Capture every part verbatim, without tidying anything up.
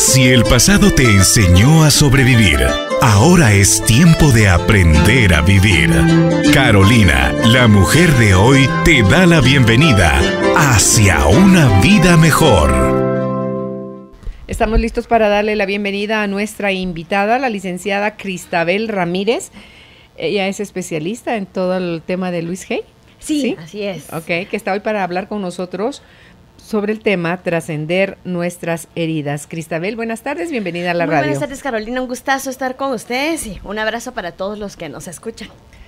Si el pasado te enseñó a sobrevivir, ahora es tiempo de aprender a vivir. Carolina, la mujer de hoy, te da la bienvenida hacia una vida mejor. Estamos listos para darle la bienvenida a nuestra invitada, la licenciada Cristabel Ramírez. Ella es especialista en todo el tema de Louise Hay. Sí, ¿Sí? Así es. Ok, que está hoy para hablar con nosotros sobre el tema trascender nuestras heridas. Cristabel, buenas tardes, bienvenida a la Muy radio. Buenas tardes, Carolina, un gustazo estar con ustedes y un abrazo para todos los que nos escuchan.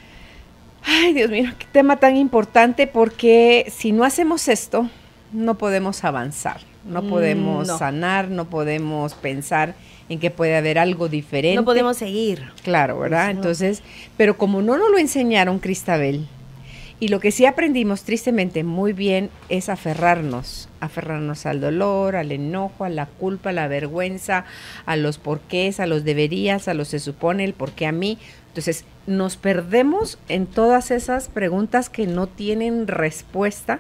Ay, Dios mío, qué tema tan importante, porque si no hacemos esto, no podemos avanzar, no podemos mm, no. sanar, no podemos pensar en que puede haber algo diferente. No podemos seguir. Claro, ¿verdad? Pues no. Entonces, pero como no nos lo enseñaron, Cristabel, y lo que sí aprendimos tristemente muy bien es aferrarnos, aferrarnos al dolor, al enojo, a la culpa, a la vergüenza, a los porqués, a los deberías, a los se supone, el por qué a mí. Entonces nos perdemos en todas esas preguntas que no tienen respuesta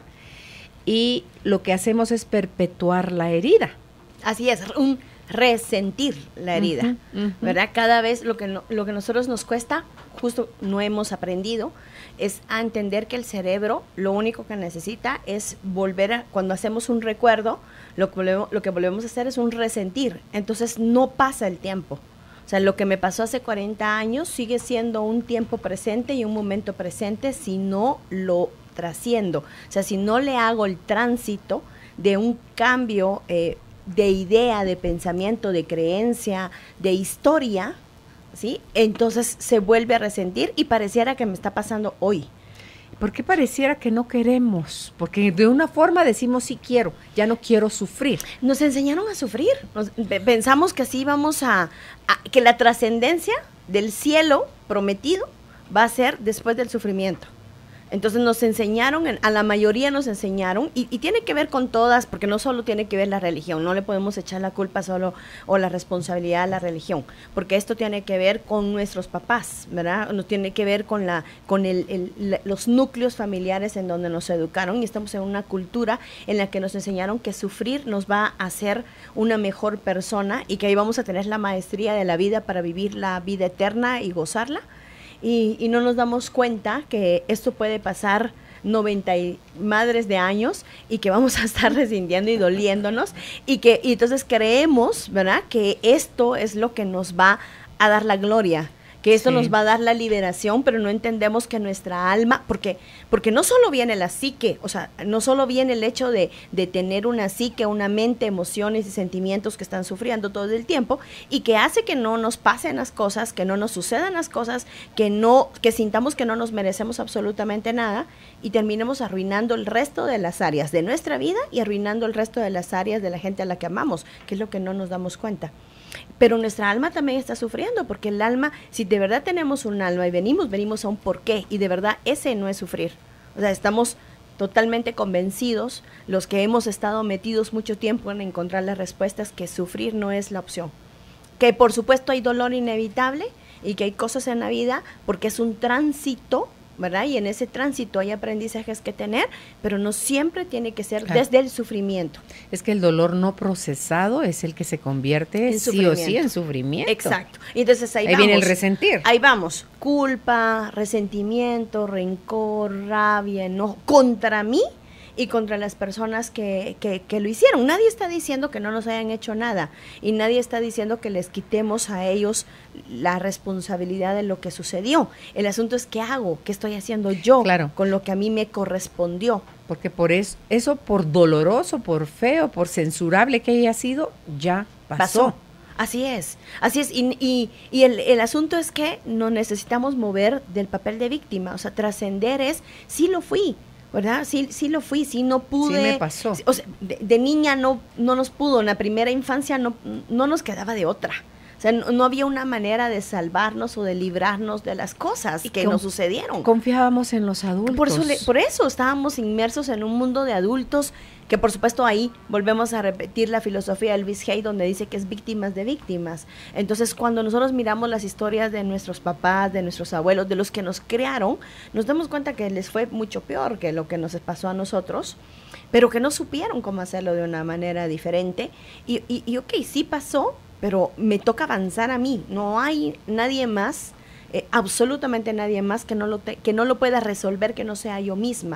y lo que hacemos es perpetuar la herida. Así es, un resentir la herida, uh-huh, uh-huh. ¿verdad? Cada vez lo que, no, lo que a nosotros nos cuesta, justo no hemos aprendido, es a entender que el cerebro lo único que necesita es volver a, cuando hacemos un recuerdo, lo que, volvemos, lo que volvemos a hacer es un resentir, entonces no pasa el tiempo. O sea, lo que me pasó hace cuarenta años sigue siendo un tiempo presente y un momento presente si no lo trasciendo. O sea, si no le hago el tránsito de un cambio eh, de idea, de pensamiento, de creencia, de historia, ¿sí? Entonces se vuelve a resentir y pareciera que me está pasando hoy. ¿Por qué pareciera que no queremos? Porque de una forma decimos sí quiero, ya no quiero sufrir. Nos enseñaron a sufrir, Nos, pensamos que así íbamos a, a que la trascendencia del cielo prometido va a ser después del sufrimiento. Entonces nos enseñaron, a la mayoría nos enseñaron, y, y tiene que ver con todas, porque no solo tiene que ver la religión, no le podemos echar la culpa solo o la responsabilidad a la religión, porque esto tiene que ver con nuestros papás, ¿verdad? Nos tiene que ver con la con el, el, los núcleos familiares en donde nos educaron, y estamos en una cultura en la que nos enseñaron que sufrir nos va a hacer una mejor persona y que ahí vamos a tener la maestría de la vida para vivir la vida eterna y gozarla. Y, y no nos damos cuenta que esto puede pasar noventa y madres de años y que vamos a estar resintiendo y doliéndonos y que y entonces creemos, ¿verdad?, que esto es lo que nos va a dar la gloria, que esto sí. nos va a dar la liberación, pero no entendemos que nuestra alma, porque porque no solo viene la psique, o sea, no solo viene el hecho de, de tener una psique, una mente, emociones y sentimientos que están sufriendo todo el tiempo y que hace que no nos pasen las cosas, que no nos sucedan las cosas, que no que sintamos que no nos merecemos absolutamente nada y terminemos arruinando el resto de las áreas de nuestra vida y arruinando el resto de las áreas de la gente a la que amamos, que es lo que no nos damos cuenta. Pero nuestra alma también está sufriendo, porque el alma, si de verdad tenemos un alma y venimos, venimos a un porqué, y de verdad ese no es sufrir. O sea, estamos totalmente convencidos, los que hemos estado metidos mucho tiempo en encontrar las respuestas, que sufrir no es la opción. Que por supuesto hay dolor inevitable y que hay cosas en la vida, porque es un tránsito, ¿verdad? Y en ese tránsito hay aprendizajes que tener, pero no siempre tiene que ser claro. desde el sufrimiento. Es que el dolor no procesado es el que se convierte en sí o sí en sufrimiento. Exacto. Y entonces ahí, ahí vamos. viene el resentir. Ahí vamos. Culpa, resentimiento, rencor, rabia, enojo contra mí y contra las personas que, que, que lo hicieron. Nadie está diciendo que no nos hayan hecho nada y nadie está diciendo que les quitemos a ellos la responsabilidad de lo que sucedió. El asunto es qué hago, qué estoy haciendo yo claro. con lo que a mí me correspondió. Porque por eso, eso por doloroso, por feo, por censurable que haya sido, ya pasó. pasó. Así es, así es, y, y, y el, el asunto es que nos necesitamos mover del papel de víctima, o sea, trascender es, sí lo fui, ¿verdad? Sí, sí lo fui, sí no pude. Sí me pasó. O sea, de, de niña no, no nos pudo, en la primera infancia no, no nos quedaba de otra. O sea, no, no había una manera de salvarnos o de librarnos de las cosas y que nos sucedieron. Confiábamos en los adultos. Por eso, por eso estábamos inmersos en un mundo de adultos que por supuesto ahí volvemos a repetir la filosofía de Louise Hay, donde dice que es víctimas de víctimas. Entonces cuando nosotros miramos las historias de nuestros papás, de nuestros abuelos, de los que nos crearon, nos damos cuenta que les fue mucho peor que lo que nos pasó a nosotros, pero que no supieron cómo hacerlo de una manera diferente. Y, y, y ok, sí pasó, pero me toca avanzar a mí. No hay nadie más, eh, absolutamente nadie más que no, lo te, que no lo pueda resolver que no sea yo misma.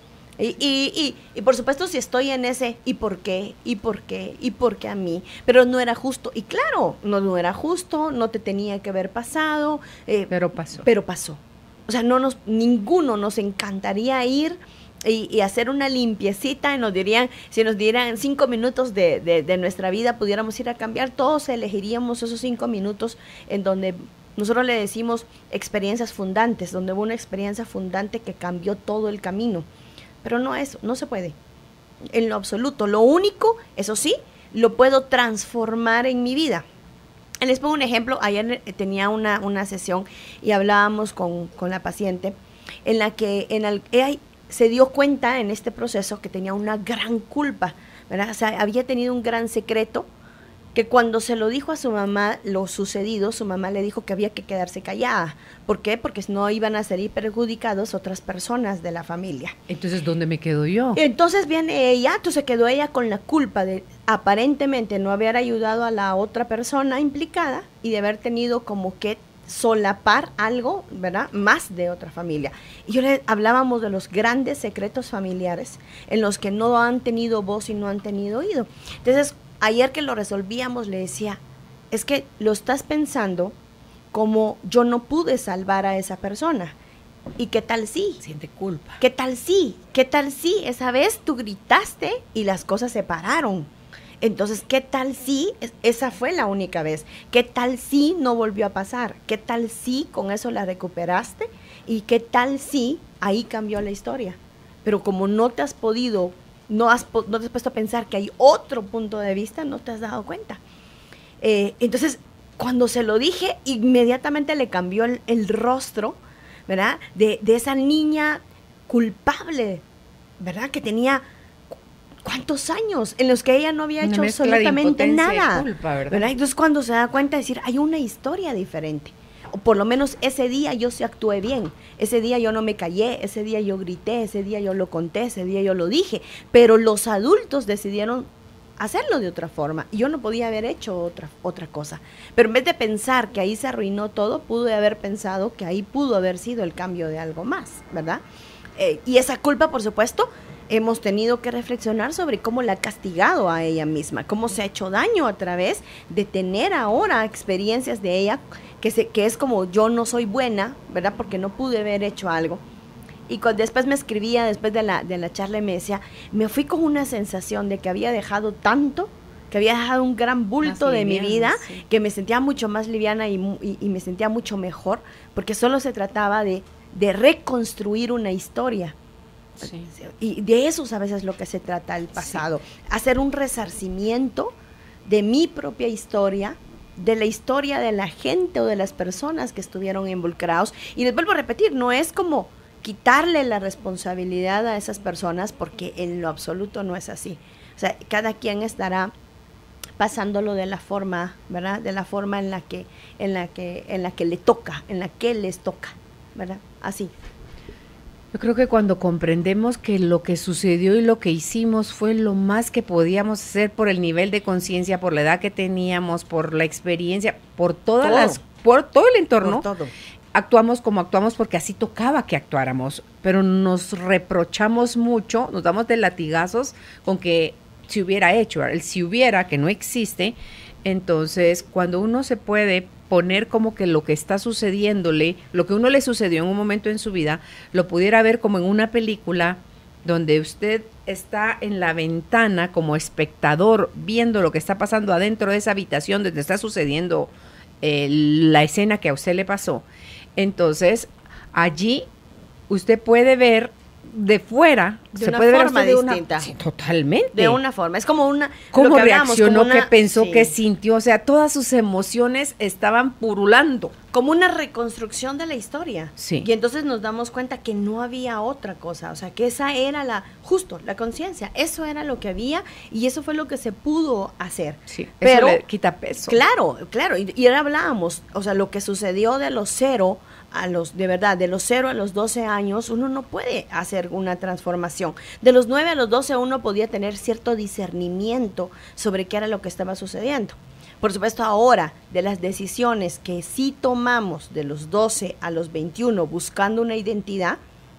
Y, y, y, y por supuesto si estoy en ese ¿y por qué? ¿Y por qué? ¿Y por qué a mí? Pero no era justo. Y claro, no, no era justo, no te tenía que haber pasado. Eh, pero pasó. Pero pasó. O sea, no nos, ninguno nos encantaría ir y, y hacer una limpiecita y nos dirían, si nos dieran cinco minutos de, de, de nuestra vida, pudiéramos ir a cambiar, todos elegiríamos esos cinco minutos en donde nosotros le decimos experiencias fundantes, donde hubo una experiencia fundante que cambió todo el camino. Pero no eso, no se puede, en lo absoluto. Lo único, eso sí, lo puedo transformar en mi vida. Les pongo un ejemplo. Ayer tenía una, una sesión y hablábamos con, con la paciente en la que en el, ella se dio cuenta en este proceso que tenía una gran culpa, ¿verdad? O sea, había tenido un gran secreto que cuando se lo dijo a su mamá lo sucedido, su mamá le dijo que había que quedarse callada. ¿Por qué? Porque no iban a salir perjudicados otras personas de la familia. Entonces, ¿dónde me quedo yo? Entonces viene ella, entonces quedó ella con la culpa de aparentemente no haber ayudado a la otra persona implicada y de haber tenido como que solapar algo, ¿verdad? Más de otra familia. Y yo le hablábamos de los grandes secretos familiares en los que no han tenido voz y no han tenido oído. Entonces, ayer que lo resolvíamos, le decía, es que lo estás pensando como yo no pude salvar a esa persona. ¿Y qué tal sí? Siente culpa. ¿Qué tal sí? ¿Qué tal sí? Esa vez tú gritaste y las cosas se pararon. Entonces, ¿qué tal sí? Esa fue la única vez. ¿Qué tal sí no volvió a pasar? ¿Qué tal sí con eso la recuperaste? ¿Y qué tal sí ahí cambió la historia? Pero como no te has podido... No, has, no te has puesto a pensar que hay otro punto de vista, no te has dado cuenta. Eh, entonces, cuando se lo dije, inmediatamente le cambió el, el rostro, ¿verdad? De, de esa niña culpable, ¿verdad? Que tenía ¿cuántos años? En los que ella no había hecho absolutamente nada. Culpa, ¿verdad? ¿verdad? Entonces, cuando se da cuenta de decir, hay una historia diferente. O por lo menos ese día yo sí actué bien, ese día yo no me callé, ese día yo grité, ese día yo lo conté, ese día yo lo dije, pero los adultos decidieron hacerlo de otra forma y yo no podía haber hecho otra, otra cosa. Pero en vez de pensar que ahí se arruinó todo, pude haber pensado que ahí pudo haber sido el cambio de algo más, ¿verdad? Eh, y esa culpa, por supuesto, hemos tenido que reflexionar sobre cómo la ha castigado a ella misma, cómo se ha hecho daño a través de tener ahora experiencias de ella, que, se, que es como yo no soy buena, ¿verdad? Porque no pude haber hecho algo. Y cuando después me escribía, después de la, de la charla, y me decía, me fui con una sensación de que había dejado tanto, que había dejado un gran bulto más de liviana, mi vida, sí. Que me sentía mucho más liviana y, y, y me sentía mucho mejor, porque solo se trataba de, de reconstruir una historia. Sí. Y de eso a veces es lo que se trata el pasado, sí. Hacer un resarcimiento de mi propia historia, de la historia de la gente o de las personas que estuvieron involucrados. Y les vuelvo a repetir, no es como quitarle la responsabilidad a esas personas, porque en lo absoluto no es así. O sea, cada quien estará pasándolo de la forma, ¿verdad? De la forma en la que, en la que, en la que le toca, en la que les toca, ¿verdad? Así. Yo creo que cuando comprendemos que lo que sucedió y lo que hicimos fue lo más que podíamos hacer por el nivel de conciencia, por la edad que teníamos, por la experiencia, por todas todo. las, por todo el entorno, por todo. Actuamos como actuamos porque así tocaba que actuáramos, pero nos reprochamos mucho, nos damos de latigazos con que se hubiera hecho, el si hubiera, que no existe. Entonces, cuando uno se puede poner como que lo que está sucediéndole, lo que uno le sucedió en un momento en su vida, lo pudiera ver como en una película donde usted está en la ventana como espectador viendo lo que está pasando adentro de esa habitación donde está sucediendo eh, la escena que a usted le pasó. Entonces, allí usted puede ver de fuera, de se una puede forma ver de distinta. Una, sí, totalmente. De una forma, es como una... ¿Cómo lo que reaccionó? hablamos, ¿Qué pensó? sí. ¿Qué sintió? O sea, todas sus emociones estaban purulando. Como una reconstrucción de la historia. Sí. Y entonces nos damos cuenta que no había otra cosa, o sea, que esa era la, justo, la conciencia, eso era lo que había y eso fue lo que se pudo hacer. Sí, pero eso le quita peso. Claro, claro, y, y ahora hablábamos, o sea, lo que sucedió de los cero a los, de verdad, de los cero a los doce años, uno no puede hacer hacer una transformación. De los nueve a los doce uno podía tener cierto discernimiento sobre qué era lo que estaba sucediendo. Por supuesto, ahora, de las decisiones que sí tomamos de los doce a los veintiuno buscando una identidad,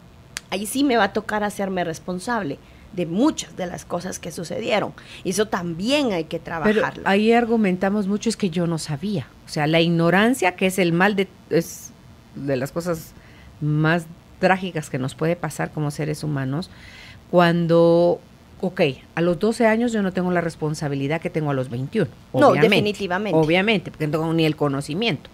ahí sí me va a tocar hacerme responsable de muchas de las cosas que sucedieron. Y eso también hay que trabajarlo. Pero ahí argumentamos mucho, es que yo no sabía. O sea, la ignorancia, que es el mal de, es de las cosas más trágicas que nos puede pasar como seres humanos, cuando... Ok, a los doce años yo no tengo la responsabilidad que tengo a los veintiuno. No, definitivamente. Obviamente, porque no tengo ni el conocimiento.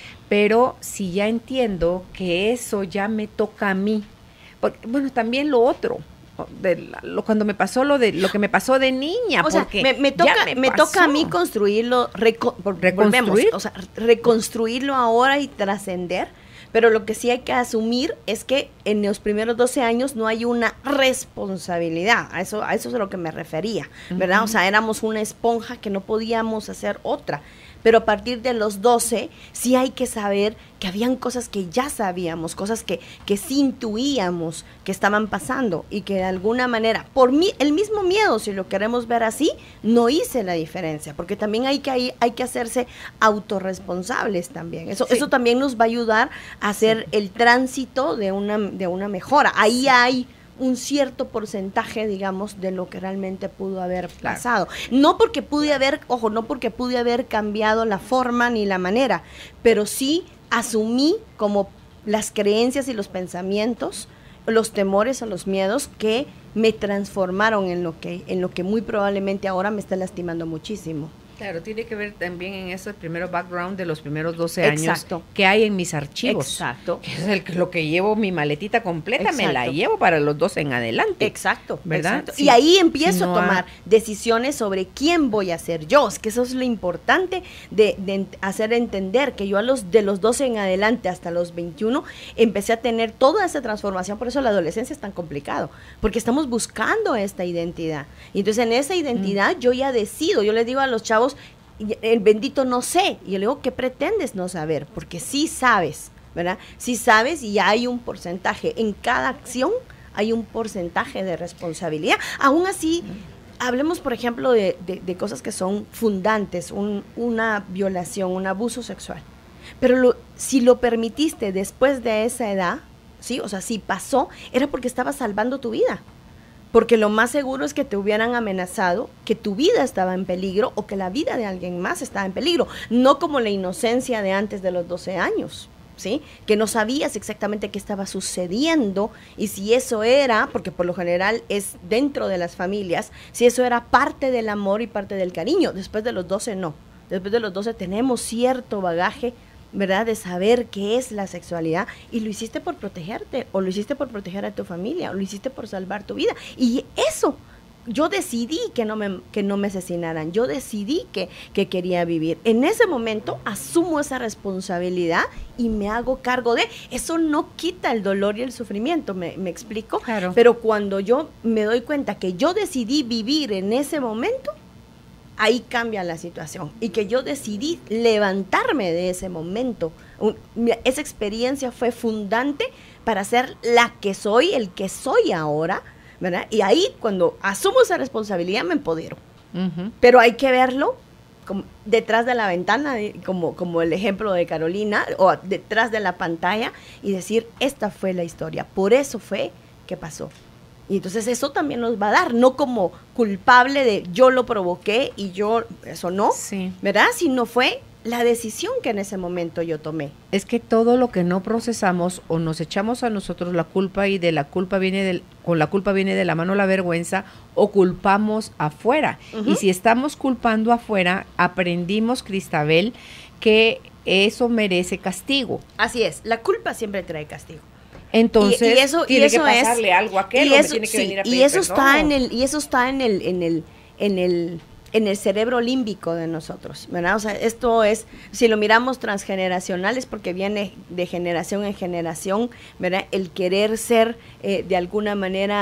Pero si ya entiendo que eso ya me toca a mí, porque, bueno, también lo otro, de lo, cuando me pasó lo de lo que me pasó de niña, o porque sea, me, me toca me me toca a mí construirlo, reco, reconstruir, volvemos, o sea, reconstruirlo ahora y trascender. Pero lo que sí hay que asumir es que en los primeros doce años no hay una responsabilidad. A eso, a eso es a lo que me refería, ¿verdad? Uh-huh. O sea, éramos una esponja que no podíamos hacer otra. Pero a partir de los doce sí hay que saber que habían cosas que ya sabíamos, cosas que, que sí intuíamos que estaban pasando y que de alguna manera, por mí, el mismo miedo, si lo queremos ver así, no hice la diferencia, porque también hay que, hay, hay que hacerse autorresponsables también. Eso, sí. Eso también nos va a ayudar a hacer sí. el tránsito de una, de una mejora. Ahí sí. hay un cierto porcentaje, digamos, de lo que realmente pudo haber pasado. Claro. No porque pude haber, ojo, no porque pude haber cambiado la forma ni la manera, pero sí asumí como las creencias y los pensamientos, los temores o los miedos que me transformaron en lo que, en lo que muy probablemente ahora me está lastimando muchísimo. Claro, tiene que ver también en eso el primero background de los primeros doce Exacto. años que hay en mis archivos. Exacto. Que es el, lo que llevo, mi maletita completa, Exacto. me la llevo para los doce en adelante. Exacto. ¿Verdad? Exacto. Sí. Y ahí empiezo si no a tomar ha... decisiones sobre quién voy a ser yo. Es que eso es lo importante de, de hacer entender que yo a los de los doce en adelante hasta los veintiuno empecé a tener toda esa transformación. Por eso la adolescencia es tan complicado, porque estamos buscando esta identidad. Y entonces en esa identidad mm. yo ya decido, yo les digo a los chavos, el bendito no sé, y yo le digo, ¿qué pretendes no saber? Porque sí sabes, ¿verdad? Sí sabes y hay un porcentaje, en cada acción hay un porcentaje de responsabilidad. Aún así, hablemos por ejemplo de, de, de cosas que son fundantes, un, una violación, un abuso sexual, pero lo, si lo permitiste después de esa edad, ¿sí? O sea, si pasó, era porque estaba salvando tu vida. Porque lo más seguro es que te hubieran amenazado, que tu vida estaba en peligro o que la vida de alguien más estaba en peligro. No como la inocencia de antes de los doce años, ¿sí? Que no sabías exactamente qué estaba sucediendo y si eso era, porque por lo general es dentro de las familias, si eso era parte del amor y parte del cariño. Después de los doce no. Después de los doce tenemos cierto bagaje, ¿verdad? De saber qué es la sexualidad y lo hiciste por protegerte o lo hiciste por proteger a tu familia o lo hiciste por salvar tu vida y eso, yo decidí que no me, que no me asesinaran, yo decidí que, que quería vivir. En ese momento asumo esa responsabilidad y me hago cargo de, eso no quita el dolor y el sufrimiento, ¿me, me explico? Claro. Pero cuando yo me doy cuenta que yo decidí vivir en ese momento, ahí cambia la situación y que yo decidí levantarme de ese momento. Un, esa experiencia fue fundante para ser la que soy, el que soy ahora, ¿verdad? Y ahí cuando asumo esa responsabilidad me empodero. Uh-huh. Pero hay que verlo como detrás de la ventana, como, como el ejemplo de Carolina, o detrás de la pantalla y decir, esta fue la historia, por eso fue que pasó. Y entonces eso también nos va a dar, no como culpable de yo lo provoqué y yo, eso no, sí. ¿verdad? Sino fue la decisión que en ese momento yo tomé. Es que todo lo que no procesamos o nos echamos a nosotros la culpa y de la culpa viene del, con la culpa viene de la mano la vergüenza o culpamos afuera. Uh-huh. Y si estamos culpando afuera, aprendimos, Cristabel, que eso merece castigo. Así es, la culpa siempre trae castigo. Entonces y, y eso, tiene y eso que pasarle es, algo a aquel, y eso, tiene que sí, venir a pedir y eso perdón. está en el y eso está en el en el en el en el cerebro límbico de nosotros, ¿verdad? O sea, esto es, si lo miramos transgeneracional, es porque viene de generación en generación, ¿verdad? El querer ser eh, de alguna manera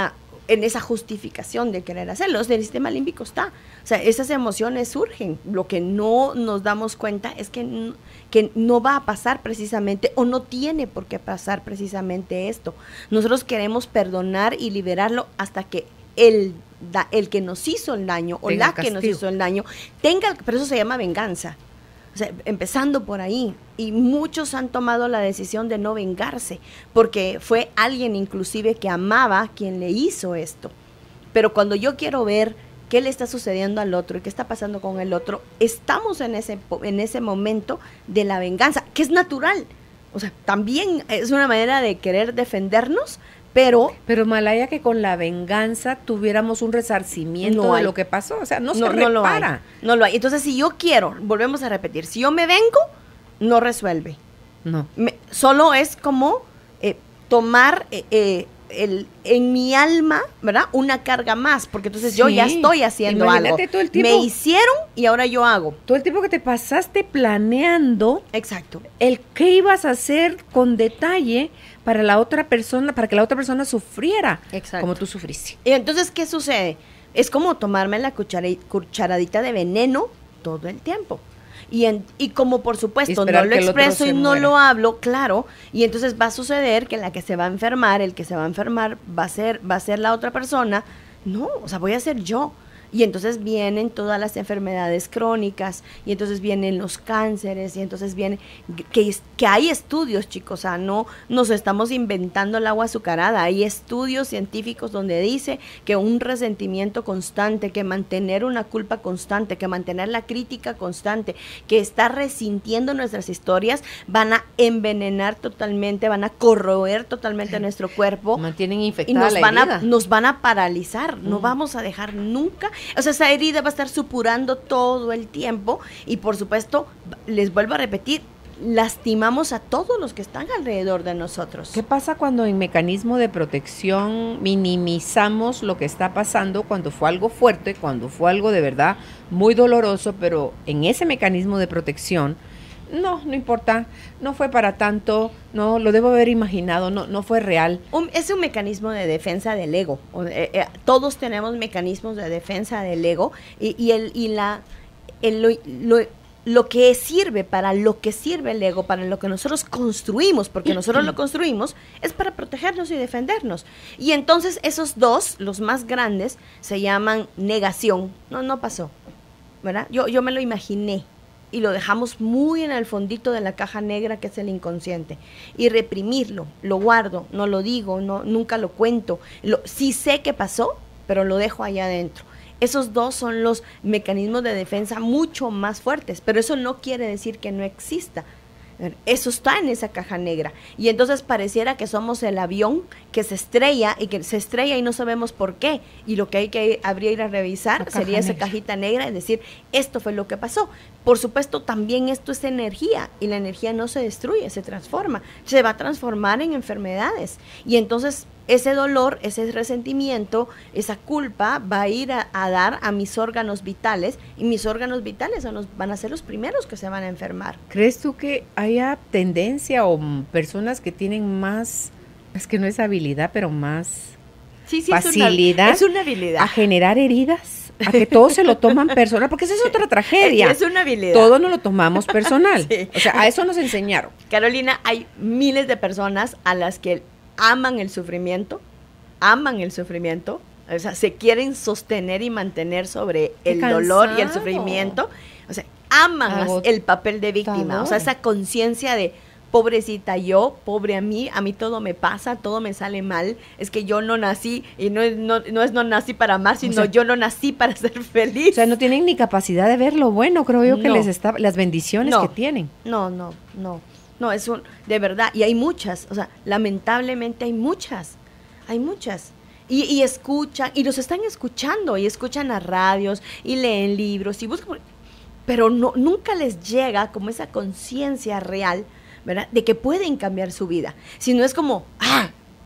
en esa justificación de querer hacerlo. El sistema límbico está. O sea, esas emociones surgen. Lo que no nos damos cuenta es que, n- que no va a pasar precisamente, o no tiene por qué pasar precisamente esto. Nosotros queremos perdonar y liberarlo hasta que el, da, el que nos hizo el daño, o Tenga la que nos castigo. hizo el daño, tenga, pero eso se llama venganza. O sea, empezando por ahí, y muchos han tomado la decisión de no vengarse, porque fue alguien inclusive que amaba quien le hizo esto. Pero cuando yo quiero ver qué le está sucediendo al otro y qué está pasando con el otro, estamos en ese, po- en ese momento de la venganza, que es natural. O sea, también es una manera de querer defendernos, pero Pero Malaya, que con la venganza tuviéramos un resarcimiento No de hay. lo que pasó, o sea, no, se no, no lo hay. repara. No lo hay. Entonces, si yo quiero, volvemos a repetir, si yo me vengo, no resuelve. No. Me- solo es como eh, tomar eh, eh, el, en mi alma, ¿verdad? Una carga más, porque entonces yo Sí. ya estoy haciendo Imagínate algo. todo el tiempo- Me hicieron y ahora yo hago. Todo el tiempo que te pasaste planeando Exacto. el qué ibas a hacer con detalle para la otra persona, para que la otra persona sufriera Exacto. como tú sufriste. Y entonces, ¿qué sucede? Es como tomarme la cuchara- cucharadita de veneno todo el tiempo. Y, en- y como por Y supuesto no esperar lo que el otro expreso y se no muera. lo hablo, claro, y entonces va a suceder que la que se va a enfermar, el que se va a enfermar va a ser, va a ser la otra persona. No, o sea, voy a ser yo. Y entonces vienen todas las enfermedades crónicas, y entonces vienen los cánceres, y entonces viene, que, es- que hay estudios, chicos, o sea, no nos estamos inventando el agua azucarada, hay estudios científicos donde dice que un resentimiento constante, que mantener una culpa constante, que mantener la crítica constante, que estar resintiendo nuestras historias, van a envenenar totalmente, van a corroer totalmente nuestro cuerpo, Mantienen y infectada nos la van, herida. a, nos van a paralizar, no Mm. vamos a dejar nunca, o sea, esa herida va a estar supurando todo el tiempo, y por supuesto, les vuelvo a repetir, lastimamos a todos los que están alrededor de nosotros. ¿Qué pasa cuando en mecanismo de protección minimizamos lo que está pasando cuando fue algo fuerte, cuando fue algo de verdad muy doloroso, pero en ese mecanismo de protección, no, no importa, no fue para tanto, no, lo debo haber imaginado, no, no fue real. Un- es un mecanismo de defensa del ego. O, eh, eh, todos tenemos mecanismos de defensa del ego, y, y, el, y la, el- lo, lo- lo que sirve, para lo que sirve el ego, para lo que nosotros construimos, porque nosotros lo construimos, es para protegernos y defendernos. Y entonces esos dos, los más grandes, se llaman negación. No, no pasó, ¿verdad? Yo, yo me lo imaginé. Y lo dejamos muy en el fondito de la caja negra, que es el inconsciente. Y reprimirlo, lo guardo, no lo digo, no, nunca lo cuento. Lo, sí sé que pasó, pero lo dejo allá adentro. Esos dos son los mecanismos de defensa mucho más fuertes, pero eso no quiere decir que no exista. Eso está en esa caja negra. Y entonces pareciera que somos el avión que se estrella, y que se estrella y no sabemos por qué. Y lo que hay que habría ir a revisar La caja sería esa negra. cajita negra y decir, esto fue lo que pasó. Por supuesto, también esto es energía, y la energía no se destruye, se transforma. Se va a transformar en enfermedades. Y entonces ese dolor, ese resentimiento, esa culpa va a ir a, a dar a mis órganos vitales, y mis órganos vitales son los- van a ser los primeros que se van a enfermar. ¿Crees tú que haya tendencia o mm, personas que tienen más, es que no es habilidad, pero más Sí, sí, facilidad es una, es una habilidad. a generar heridas? A que todos se lo toman personal, porque esa es otra tragedia. Es una habilidad. Todo no lo tomamos personal. Sí. O sea, a eso nos enseñaron. Carolina, hay miles de personas a las que aman el sufrimiento, aman el sufrimiento, o sea, se quieren sostener y mantener sobre Qué el dolor y el cansado. sufrimiento, o sea, aman as- el papel de víctima, o sea, esa conciencia de pobrecita yo, pobre a mí, a mí todo me pasa, todo me sale mal, es que yo no nací, y no es no, no, es no nací para amar, sino sea, yo no nací para ser feliz. O sea, no tienen ni capacidad de ver lo bueno, creo yo, que No. les está, las bendiciones No. que tienen. No, no, no, no, es un, de verdad, y hay muchas, o sea, lamentablemente hay muchas, hay muchas, y, y escuchan, y los están escuchando, y escuchan a radios, y leen libros, y buscan, pero no, nunca les llega como esa conciencia real, ¿verdad?, de que pueden cambiar su vida, sino es como, ah,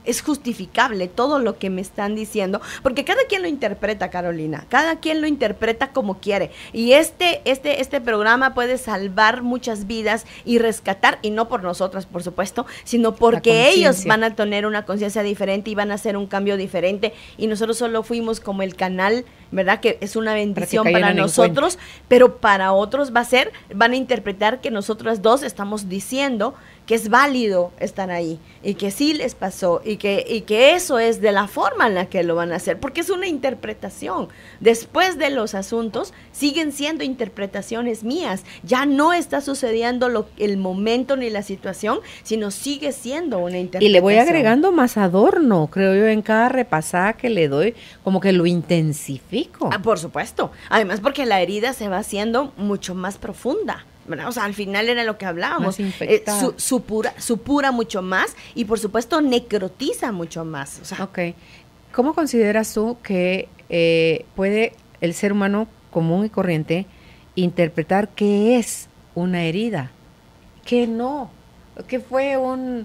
es justificable todo lo que me están diciendo, porque cada quien lo interpreta, Carolina, cada quien lo interpreta como quiere, y este, este, este programa puede salvar muchas vidas y rescatar, y no por nosotras, por supuesto, sino porque ellos van a tener una conciencia diferente y van a hacer un cambio diferente, y nosotros solo fuimos como el canal, ¿verdad? Que es una bendición para, para nosotros, pero para otros va a ser, van a interpretar que nosotras dos estamos diciendo que es válido estar ahí y que sí les pasó y que, y que eso es de la forma en la que lo van a hacer, porque es una interpretación. Después de los asuntos siguen siendo interpretaciones mías, ya no está sucediendo lo, el momento ni la situación, sino sigue siendo una interpretación. Y le voy agregando más adorno, creo yo, en cada repasada que le doy, como que lo intensifico. Ah, por supuesto, además porque la herida se va haciendo mucho más profunda, ¿verdad? O sea, al final era lo que hablábamos, eh, su, supura, supura mucho más y por supuesto necrotiza mucho más. O sea, ok, ¿cómo consideras tú que eh, puede el ser humano común y corriente interpretar qué es una herida, qué no, qué fue un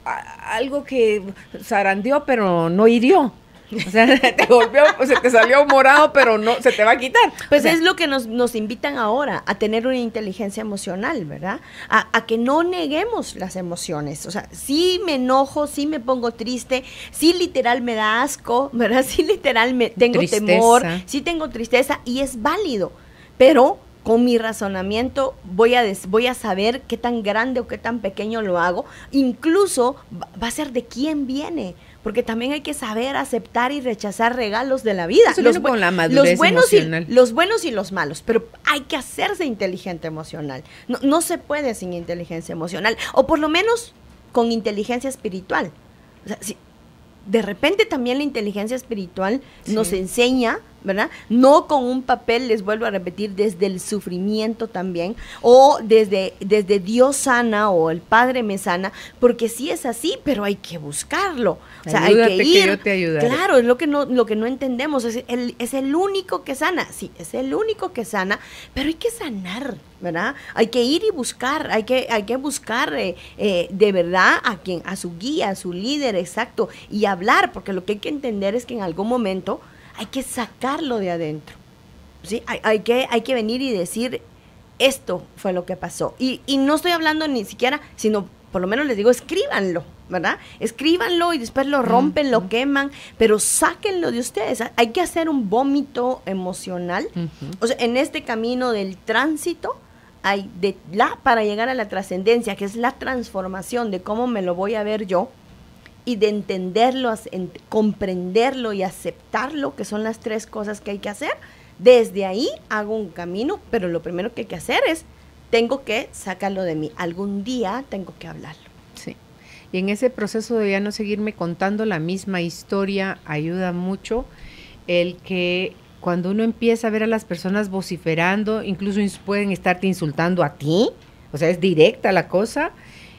a, algo que zarandeó pero no hirió? O sea, te golpeó, se te salió morado, pero no se te va a quitar. Pues o sea, es lo que nos, nos invitan ahora, a tener una inteligencia emocional, ¿verdad? A, a que no neguemos las emociones. O sea, sí me enojo, sí me pongo triste, sí literal me da asco, ¿verdad? Sí literal me tengo tristeza. temor, sí tengo tristeza y es válido, pero con mi razonamiento voy a, des, voy a saber qué tan grande o qué tan pequeño lo hago. Incluso va a ser de quién viene, porque también hay que saber aceptar y rechazar regalos de la vida. Eso los, bu con la madurez los buenos emocional. Y, los buenos y los malos, pero hay que hacerse inteligente emocional. No, no se puede sin inteligencia emocional, o por lo menos con inteligencia espiritual. O sea, si, de repente también la inteligencia espiritual sí. nos enseña, ¿verdad? No con un papel, les vuelvo a repetir, desde el sufrimiento también, o desde, desde Dios sana o el Padre me sana, porque sí es así, pero hay que buscarlo. O sea, Ayúdate hay que ir. Que yo te ayudaré. Claro, es lo que no, lo que no entendemos, es el, es el único que sana, sí, es el único que sana, pero hay que sanar, ¿verdad? Hay que ir y buscar, hay que, hay que buscar eh, eh, de verdad a quien, a su guía, a su líder, exacto, y hablar, porque lo que hay que entender es que en algún momento hay que sacarlo de adentro, ¿sí? Hay, hay, que, hay que venir y decir, esto fue lo que pasó. Y, y no estoy hablando ni siquiera, sino por lo menos les digo, escríbanlo, ¿verdad? Escríbanlo y después lo rompen, uh-huh. lo queman, pero sáquenlo de ustedes. Hay que hacer un vómito emocional. Uh-huh. O sea, en este camino del tránsito, hay de la para llegar a la trascendencia, que es la transformación de cómo me lo voy a ver yo, y de entenderlo, en, comprenderlo y aceptarlo, que son las tres cosas que hay que hacer. Desde ahí hago un camino, pero lo primero que hay que hacer es, tengo que sacarlo de mí. Algún día tengo que hablarlo. Sí. Y en ese proceso de ya no seguirme contando la misma historia, ayuda mucho el que cuando uno empieza a ver a las personas vociferando, incluso pueden estarte insultando a ti, o sea, es directa la cosa,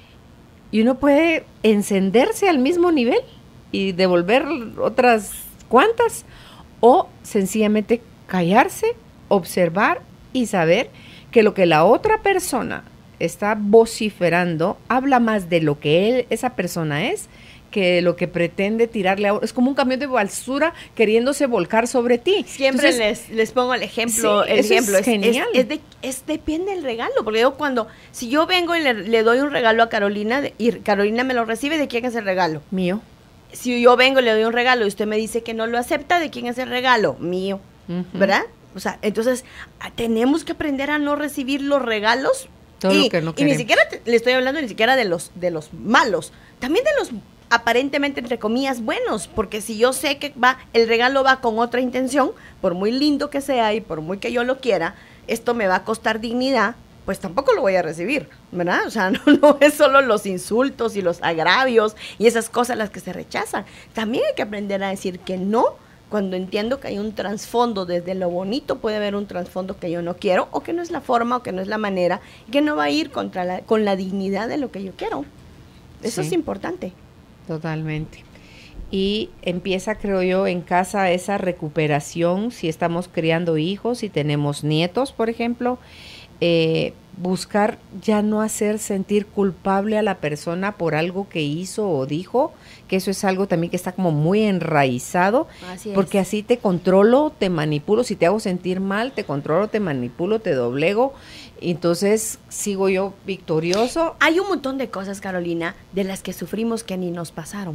y uno puede encenderse al mismo nivel y devolver otras cuantas, o sencillamente callarse, observar y saber que lo que la otra persona está vociferando habla más de lo que él, esa persona es, que de lo que pretende tirarle a... Es como un camión de basura queriéndose volcar sobre ti. Siempre Entonces, les, les pongo el ejemplo. Sí, el eso ejemplo es, es genial. Es, es, de, es depende del regalo, porque yo cuando, si yo vengo y le, le doy un regalo a Carolina de, y Carolina me lo recibe, ¿de quién es el regalo? Mío. Si yo vengo y le doy un regalo y usted me dice que no lo acepta, ¿de quién es el regalo? Mío. Uh-huh. ¿Verdad? O sea, entonces tenemos que aprender a no recibir los regalos. Todo y, lo que no y ni siquiera te, le estoy hablando ni siquiera de los, de los malos, también de los aparentemente, entre comillas, buenos, porque si yo sé que va, el regalo va con otra intención, por muy lindo que sea y por muy que yo lo quiera, esto me va a costar dignidad, pues tampoco lo voy a recibir, ¿verdad? O sea, no, no es solo los insultos y los agravios y esas cosas las que se rechazan. También hay que aprender a decir que no, cuando entiendo que hay un trasfondo, desde lo bonito puede haber un trasfondo que yo no quiero, o que no es la forma, o que no es la manera, y que no va a ir contra la, con la dignidad de lo que yo quiero. Eso sí. Es importante. Totalmente. Y empieza, creo yo, en casa esa recuperación, si estamos criando hijos, si tenemos nietos, por ejemplo, eh, buscar ya no hacer sentir culpable a la persona por algo que hizo o dijo, que eso es algo también que está como muy enraizado, Así porque es. así te controlo, te manipulo, si te hago sentir mal, te controlo, te manipulo, te doblego, entonces sigo yo victorioso. Hay un montón de cosas, Carolina, de las que sufrimos que ni nos pasaron.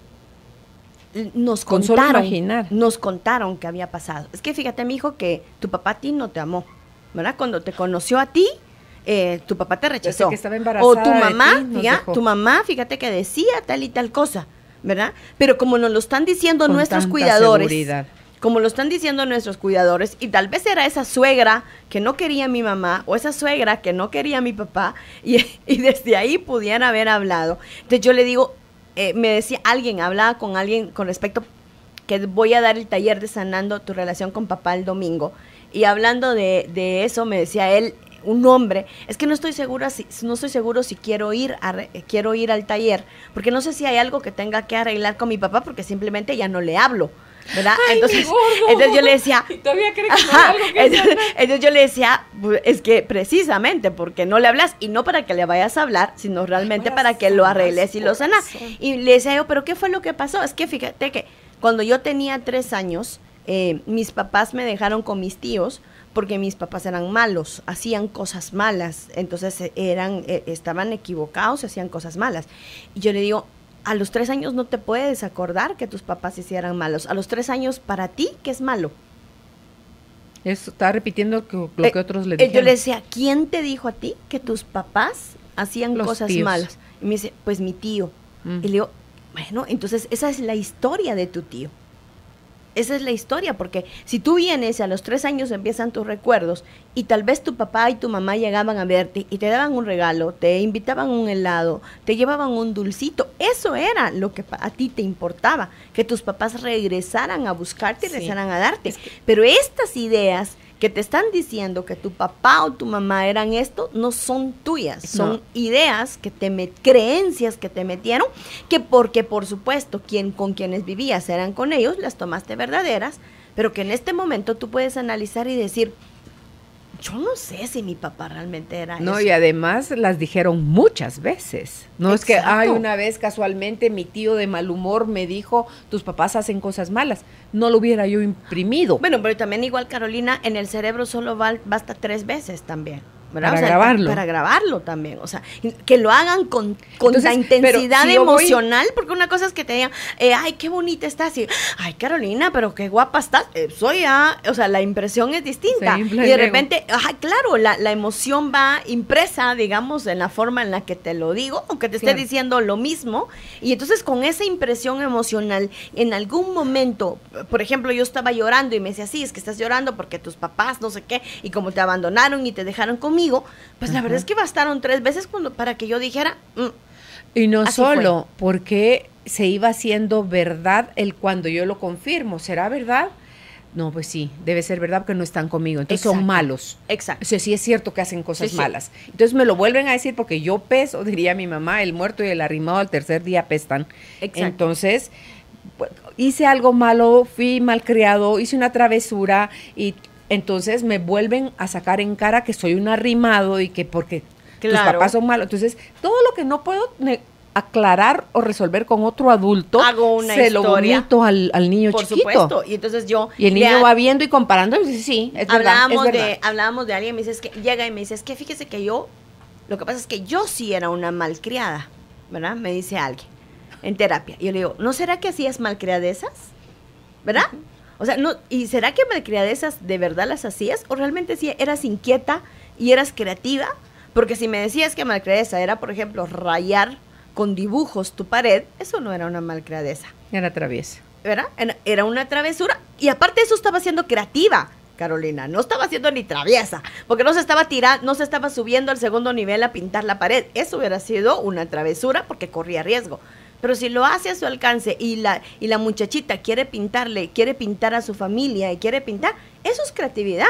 Nos Con solo contaron, imaginar. nos contaron que había pasado. Es que fíjate, mi hijo, que tu papá a ti no te amó, ¿verdad? Cuando te conoció a ti, eh, tu papá te rechazó. que estaba embarazada O tu de mamá, ti, nos ya, dejó. tu mamá, fíjate que decía tal y tal cosa, ¿verdad? Pero como nos lo están diciendo Con nuestros tanta cuidadores, seguridad. como lo están diciendo nuestros cuidadores, y tal vez era esa suegra que no quería a mi mamá, o esa suegra que no quería a mi papá, y, y desde ahí pudieran haber hablado. Entonces yo le digo, eh, me decía alguien, hablaba con alguien con respecto que voy a dar el taller de sanando tu relación con papá el domingo, y hablando de, de eso me decía él, un hombre, es que no estoy segura si no estoy seguro si quiero ir a re, quiero ir al taller, porque no sé si hay algo que tenga que arreglar con mi papá, porque simplemente ya no le hablo, ¿verdad? Ay, entonces, mi gordo. entonces yo le decía, Y todavía cree que no ajá, hay algo que entonces, sanar. entonces yo le decía, pues, es que precisamente porque no le hablas, y no para que le vayas a hablar, sino realmente Para para que lo sanar arregles su y lo sanas. corazón. Y le decía yo, pero ¿qué fue lo que pasó? Es que fíjate que cuando yo tenía tres años, eh, mis papás me dejaron con mis tíos, porque mis papás eran malos, hacían cosas malas, entonces eh, eran, eh, estaban equivocados, hacían cosas malas. Y yo le digo, a los tres años no te puedes acordar que tus papás hicieran malos. A los tres años, para ti, ¿qué es malo? Eso está repitiendo que- lo Eh, que otros le eh, yo dijeron. le decía, ¿quién te dijo a ti que tus papás hacían Los cosas tíos. malas? Y me dice, pues mi tío. Mm. Y le digo, bueno, entonces esa es la historia de tu tío. Esa es la historia, porque si tú vienes y a los tres años empiezan tus recuerdos y tal vez tu papá y tu mamá llegaban a verte y te daban un regalo, te invitaban un helado, te llevaban un dulcito, eso era lo que pa- a ti te importaba, que tus papás regresaran a buscarte y Sí. regresaran a darte. Es que- Pero estas ideas que te están diciendo que tu papá o tu mamá eran esto, no son tuyas, son No. ideas que te met- creencias que te metieron, que porque por supuesto quien con quienes vivías eran con ellos, las tomaste verdaderas, pero que en este momento tú puedes analizar y decir, yo no sé si mi papá realmente era No, eso. y además las dijeron muchas veces. No es que, Exacto. ay, una vez casualmente mi tío de mal humor me dijo, tus papás hacen cosas malas. No lo hubiera yo imprimido. Bueno, pero también igual, Carolina, en el cerebro solo val- basta tres veces también. ¿verdad? Para O sea, grabarlo. Para grabarlo también. O sea, que lo hagan con, con Entonces, la intensidad pero si yo voy- emocional, porque una cosa es que te digan, eh, ay, qué bonita estás, y, ay, Carolina, pero qué guapa estás. Eh, soy ya, o sea, la impresión es distinta. Se Y infla de el ego. repente, ajá, claro, la, la emoción va impresa, digamos, en la forma en la que te lo digo, aunque te esté Claro. diciendo lo mismo. Y entonces, con esa impresión emocional, en algún momento, por ejemplo, yo estaba llorando y me decía, sí, es que estás llorando porque tus papás, no sé qué, y como te abandonaron y te dejaron conmigo, pues la Ajá. verdad es que bastaron tres veces cuando, para que yo dijera, mm, Y no Así solo, porque se iba haciendo verdad el cuando yo lo confirmo. ¿Será verdad? No, pues sí, debe ser verdad porque no están conmigo. Entonces son Exacto. malos. exacto. O sea, sí es cierto que hacen cosas Sí, sí. malas. Entonces me lo vuelven a decir porque yo peso, diría mi mamá, el muerto y el arrimado al tercer día pestan. Exacto. Entonces, pues, hice algo malo, fui malcriado, hice una travesura y entonces me vuelven a sacar en cara que soy un arrimado y que porque tus Claro. papás son malos. Entonces, todo lo que no puedo ne- aclarar o resolver con otro adulto, Hago una se lo historia. vomito al, al niño Por chiquito. supuesto. Y entonces yo... Y el le niño ha- va viendo y comparando y dice, sí, es verdad, hablábamos es verdad. de hablábamos de alguien, me dice, es que llega y me dice, es que fíjese que yo, lo que pasa es que yo sí era una malcriada, ¿verdad? Me dice alguien en terapia. Y yo le digo, ¿no será que hacías malcriadezas? ¿Verdad? O sea, no, ¿y será que malcriadezas de verdad las hacías? ¿O realmente sí eras inquieta y eras creativa? Porque si me decías que malcriadeza era, por ejemplo, rayar con dibujos tu pared, eso no era una malcriadeza. Era traviesa. ¿Verdad? Era- Era una travesura. Y aparte eso estaba siendo creativa, Carolina. No estaba siendo ni traviesa. Porque no se estaba tirando, no se estaba subiendo al segundo nivel a pintar la pared. Eso hubiera sido una travesura porque corría riesgo. Pero si lo hace a su alcance y la, y la muchachita quiere pintarle, quiere pintar a su familia y quiere pintar, eso es creatividad.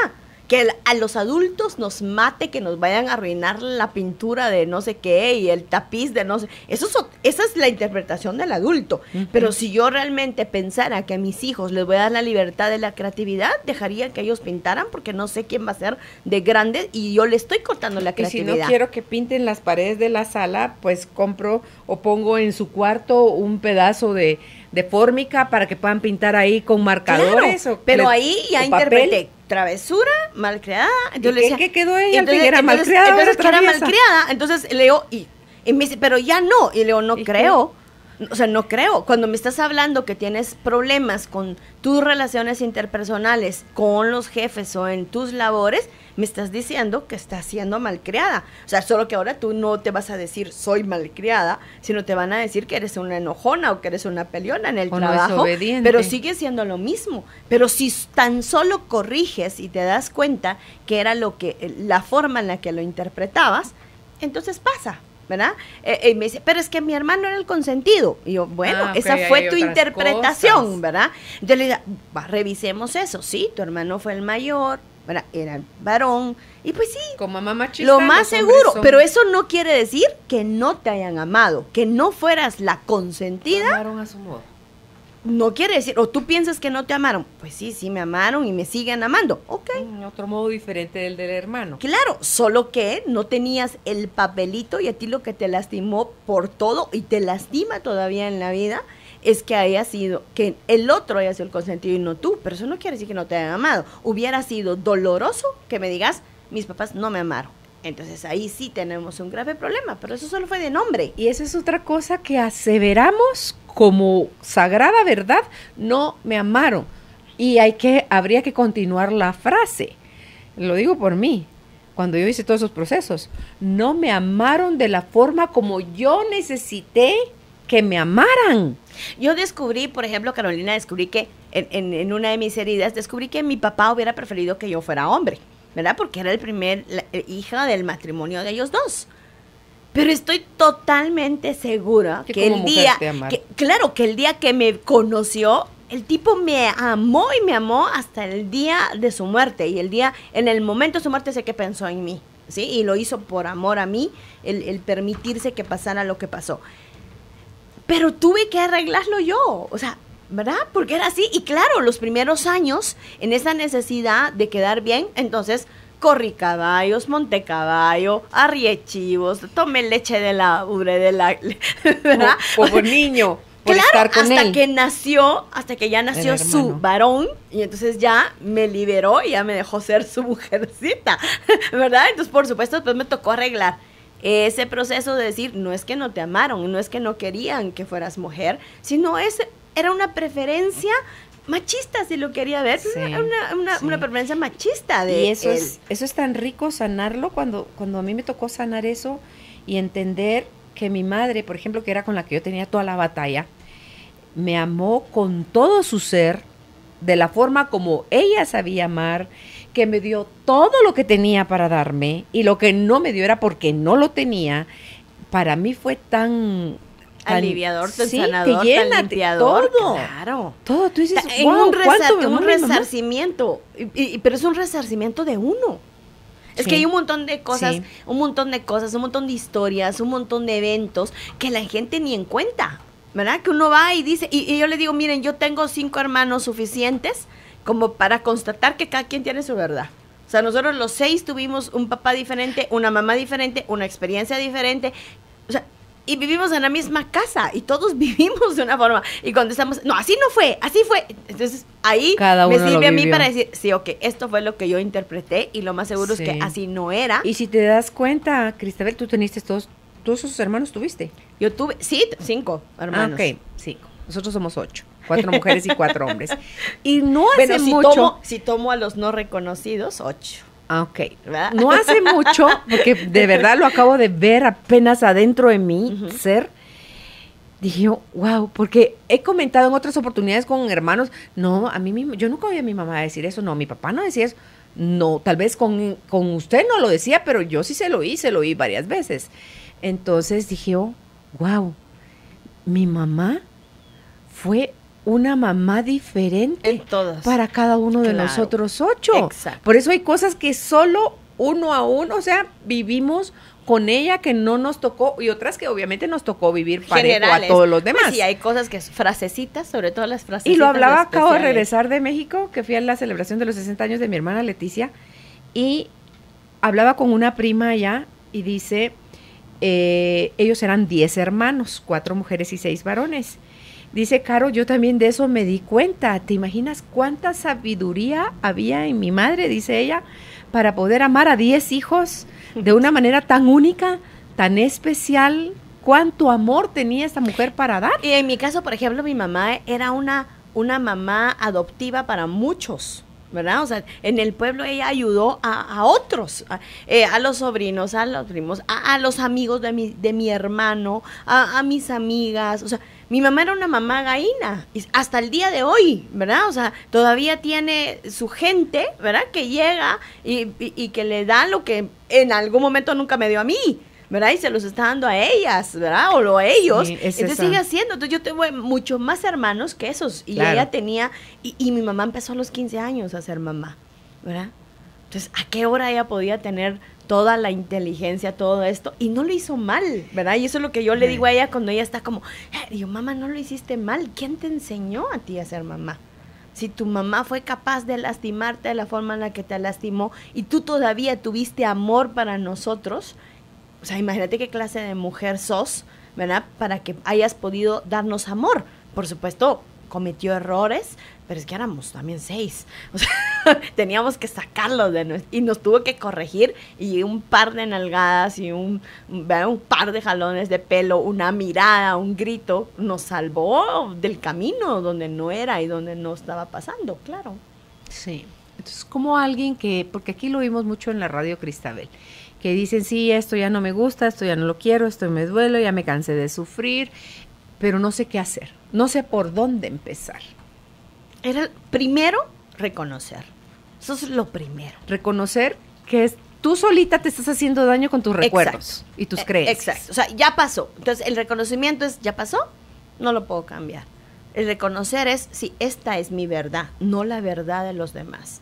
que el, a los adultos nos mate, que nos vayan a arruinar la pintura de no sé qué y el tapiz de no sé. Eso es, esa es la interpretación del adulto. Uh-huh. Pero si yo realmente pensara que a mis hijos les voy a dar la libertad de la creatividad, dejaría que ellos pintaran porque no sé quién va a ser de grande y yo le estoy cortando la creatividad. Y si no quiero que pinten las paredes de la sala, pues compro o pongo en su cuarto un pedazo de, de fórmica para que puedan pintar ahí con marcadores. Claro, o pero les, ahí ya interpreté travesura, malcriada. Entonces, ¿qué, ¿Qué quedó ella? Entonces, era malcriada. Entonces, que era malcriada. Entonces leo y, y me dice, pero ya no. Y leo, no creo. Qué? O sea, no creo. Cuando me estás hablando que tienes problemas con tus relaciones interpersonales, con los jefes o en tus labores, me estás diciendo que estás siendo malcriada. O sea, solo que ahora tú no te vas a decir soy malcriada, sino te van a decir que eres una enojona o que eres una peleona en el o trabajo, no es pero sigue siendo lo mismo. Pero si tan solo corriges y te das cuenta que era lo que la forma en la que lo interpretabas, entonces pasa. ¿Verdad? Eh, y me dice, pero es que mi hermano era el consentido. Y yo, bueno, ah, okay, esa fue tu interpretación, cosas. ¿Verdad? Entonces le dije, va, revisemos eso. Sí, tu hermano fue el mayor, ¿verdad? Era el varón. Y pues sí, como mamá machista, lo más seguro. Son... Pero eso no quiere decir que no te hayan amado, que no fueras la consentida. Amaron a su modo. No quiere decir, o tú piensas que no te amaron. Pues sí, sí me amaron y me siguen amando. Ok. Mm, otro modo diferente del del hermano. Claro, solo que no tenías el papelito y a ti lo que te lastimó por todo y te lastima todavía en la vida es que haya sido, que el otro haya sido el consentido y no tú. Pero eso no quiere decir que no te hayan amado. Hubiera sido doloroso que me digas, mis papás no me amaron. Entonces ahí sí tenemos un grave problema, pero eso solo fue de nombre. Y eso es otra cosa que aseveramos como sagrada verdad, no me amaron. Y hay que, habría que continuar la frase. Lo digo por mí, cuando yo hice todos esos procesos. No me amaron de la forma como yo necesité que me amaran. Yo descubrí, por ejemplo, Carolina, descubrí que en, en, en una de mis heridas, descubrí que mi papá hubiera preferido que yo fuera hombre, ¿verdad? Porque era el primer la, hija del matrimonio de ellos dos. Pero estoy totalmente segura que, que el día, que, claro, que el día que me conoció, el tipo me amó y me amó hasta el día de su muerte. Y el día, en el momento de su muerte sé que pensó en mí, ¿sí? Y lo hizo por amor a mí, el, el permitirse que pasara lo que pasó. Pero tuve que arreglarlo yo, o sea, ¿verdad? Porque era así. Y claro, los primeros años, en esa necesidad de quedar bien, entonces... corrí caballos, monté caballo, arrié chivos, tomé leche de la ubre de la, ¿verdad? Como, como niño, por claro, estar con hasta él. que nació, hasta que ya nació su varón, y entonces ya me liberó y ya me dejó ser su mujercita, ¿verdad? Entonces, por supuesto, después me tocó arreglar ese proceso de decir, no es que no te amaron, no es que no querían que fueras mujer, sino es, era una preferencia machista, si lo quería ver, sí, una, una, una, sí. una preferencia machista de y eso él. es eso es tan rico sanarlo cuando cuando a mí me tocó sanar eso y entender que mi madre, por ejemplo, que era con la que yo tenía toda la batalla, me amó con todo su ser, de la forma como ella sabía amar, que me dio todo lo que tenía para darme y lo que no me dio era porque no lo tenía. Para mí fue tan aliviador, tan sí, sanador, te llena, tan limpiador, todo, claro. Todo, tú dices, en wow, un, resar un me resarcimiento, y, y, pero es un resarcimiento de uno. Es sí. que hay un montón de cosas, sí. un montón de cosas, un montón de historias, un montón de eventos que la gente ni en cuenta, ¿verdad? Que uno va y dice, y, y yo le digo, miren, yo tengo cinco hermanos suficientes como para constatar que cada quien tiene su verdad. O sea, nosotros los seis tuvimos un papá diferente, una mamá diferente, una experiencia diferente, o sea, y vivimos en la misma casa y todos vivimos de una forma. Y cuando estamos, no, así no fue, así fue. Entonces ahí Cada me uno sirve a mí vivió. para decir, sí, ok, esto fue lo que yo interpreté y lo más seguro sí. es que así no era. Y si te das cuenta, Cristabel, tú teniste todos, todos esos hermanos tuviste. Yo tuve, sí, cinco hermanos. Ah, ok, cinco. Nosotros somos ocho. Cuatro mujeres y cuatro hombres. Y no hace bueno, si mucho. Tomo, si tomo a los no reconocidos, ocho. Ah, ok. ¿Verdad? No hace mucho, porque de verdad lo acabo de ver apenas adentro de mí, uh-huh. ser. Dije yo, wow, porque he comentado en otras oportunidades con hermanos, no, a mí mismo, yo nunca oí a mi mamá decir eso, no, mi papá no decía eso, no, tal vez con, con usted no lo decía, pero yo sí se lo oí, se lo oí varias veces. Entonces dije yo, wow, mi mamá fue una mamá diferente En todas. para cada uno de Claro. nosotros ocho. Exacto. Por eso hay cosas que solo uno a uno, o sea, vivimos con ella que no nos tocó y otras que obviamente nos tocó vivir parejo a Generales. todos los demás. Pues sí, hay cosas que frasecitas, sobre todo las frasecitas. Y lo hablaba, acabo de especiales. regresar de México, que fui a la celebración de los sesenta años de mi hermana Leticia, y hablaba con una prima allá y dice, eh, ellos eran diez hermanos, cuatro mujeres y seis varones. Dice, Caro, yo también de eso me di cuenta. ¿Te imaginas cuánta sabiduría había en mi madre, dice ella, para poder amar a diez hijos de una manera tan única, tan especial? ¿Cuánto amor tenía esta mujer para dar? Y en mi caso, por ejemplo, mi mamá era una, una mamá adoptiva para muchos, ¿verdad? O sea, en el pueblo ella ayudó a, a otros, a, eh, a los sobrinos, a los primos, a, a los amigos de mi, de mi hermano, a, a mis amigas. O sea, mi mamá era una mamá gallina, y hasta el día de hoy, ¿verdad? O sea, todavía tiene su gente, ¿verdad? Que llega y, y, y que le da lo que en algún momento nunca me dio a mí, ¿verdad? Y se los está dando a ellas, ¿verdad? O lo a ellos. Sí, es Entonces esa. sigue haciendo. Entonces yo tengo muchos más hermanos que esos. Y Claro. ella tenía, y, y mi mamá empezó a los quince años a ser mamá, ¿verdad? Entonces, ¿a qué hora ella podía tener toda la inteligencia, todo esto? Y no lo hizo mal, ¿verdad? Y eso es lo que yo le digo a ella cuando ella está como, eh, digo, mamá, no lo hiciste mal. ¿Quién te enseñó a ti a ser mamá? Si tu mamá fue capaz de lastimarte de la forma en la que te lastimó y tú todavía tuviste amor para nosotros, o sea, imagínate qué clase de mujer sos, ¿verdad? Para que hayas podido darnos amor. Por supuesto, cometió errores, pero es que éramos también seis. O sea, teníamos que sacarlos de nos, y nos tuvo que corregir, y un par de nalgadas y un, un, un par de jalones de pelo, una mirada, un grito, nos salvó del camino donde no era y donde no estaba pasando, claro. Sí. Entonces, como alguien que, porque aquí lo vimos mucho en la radio Cristabel, que dicen, sí, esto ya no me gusta, esto ya no lo quiero, esto me duele, ya me cansé de sufrir, pero no sé qué hacer, no sé por dónde empezar. Era primero reconocer. Eso es lo primero. Reconocer que es, tú solita te estás haciendo daño con tus recuerdos Exacto. y tus Eh, creencias. Exacto. O sea, ya pasó. Entonces, el reconocimiento es, ya pasó, no lo puedo cambiar. El reconocer es, sí, esta es mi verdad, no la verdad de los demás.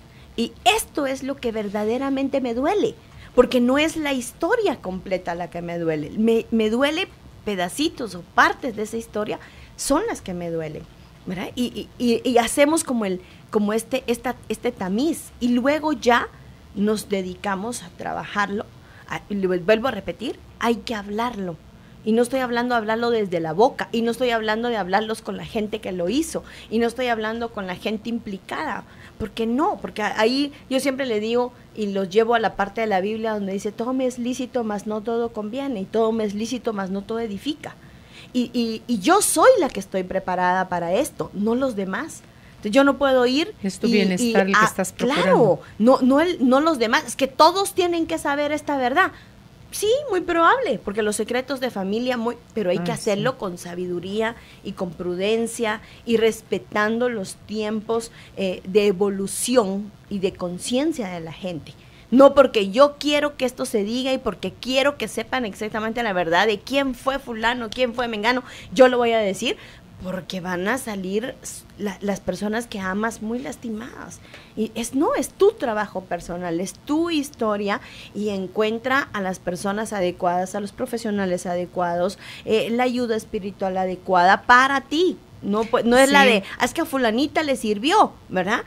Y esto es lo que verdaderamente me duele, porque no es la historia completa la que me duele. Me, me duele pedacitos o partes de esa historia, son las que me duelen, ¿verdad? Y, y, y hacemos como, el, como este, esta, este tamiz, y luego ya nos dedicamos a trabajarlo. A, y lo vuelvo a repetir, hay que hablarlo. Y no estoy hablando de hablarlo desde la boca, y no estoy hablando de hablarlos con la gente que lo hizo, y no estoy hablando con la gente implicada, porque no, porque ahí yo siempre le digo y los llevo a la parte de la Biblia donde dice, todo me es lícito, mas no todo conviene, y todo me es lícito, mas no todo edifica. Y, y, y yo soy la que estoy preparada para esto, no los demás. Entonces yo no puedo ir. Es tu y, bienestar y, el que ah, estás procurando. Claro, no, no, el, no los demás, es que todos tienen que saber esta verdad. Sí, muy probable, porque los secretos de familia, muy, pero hay Ah, que hacerlo sí. con sabiduría y con prudencia y respetando los tiempos eh, de evolución y de conciencia de la gente. No porque yo quiero que esto se diga y porque quiero que sepan exactamente la verdad de quién fue fulano, quién fue mengano, yo lo voy a decir, porque van a salir la, las personas que amas muy lastimadas. Y es no, es tu trabajo personal, es tu historia, y encuentra a las personas adecuadas, a los profesionales adecuados, eh, la ayuda espiritual adecuada para ti. No, pues, no es Sí. la de, "Ah, es que a fulanita le sirvió", ¿verdad?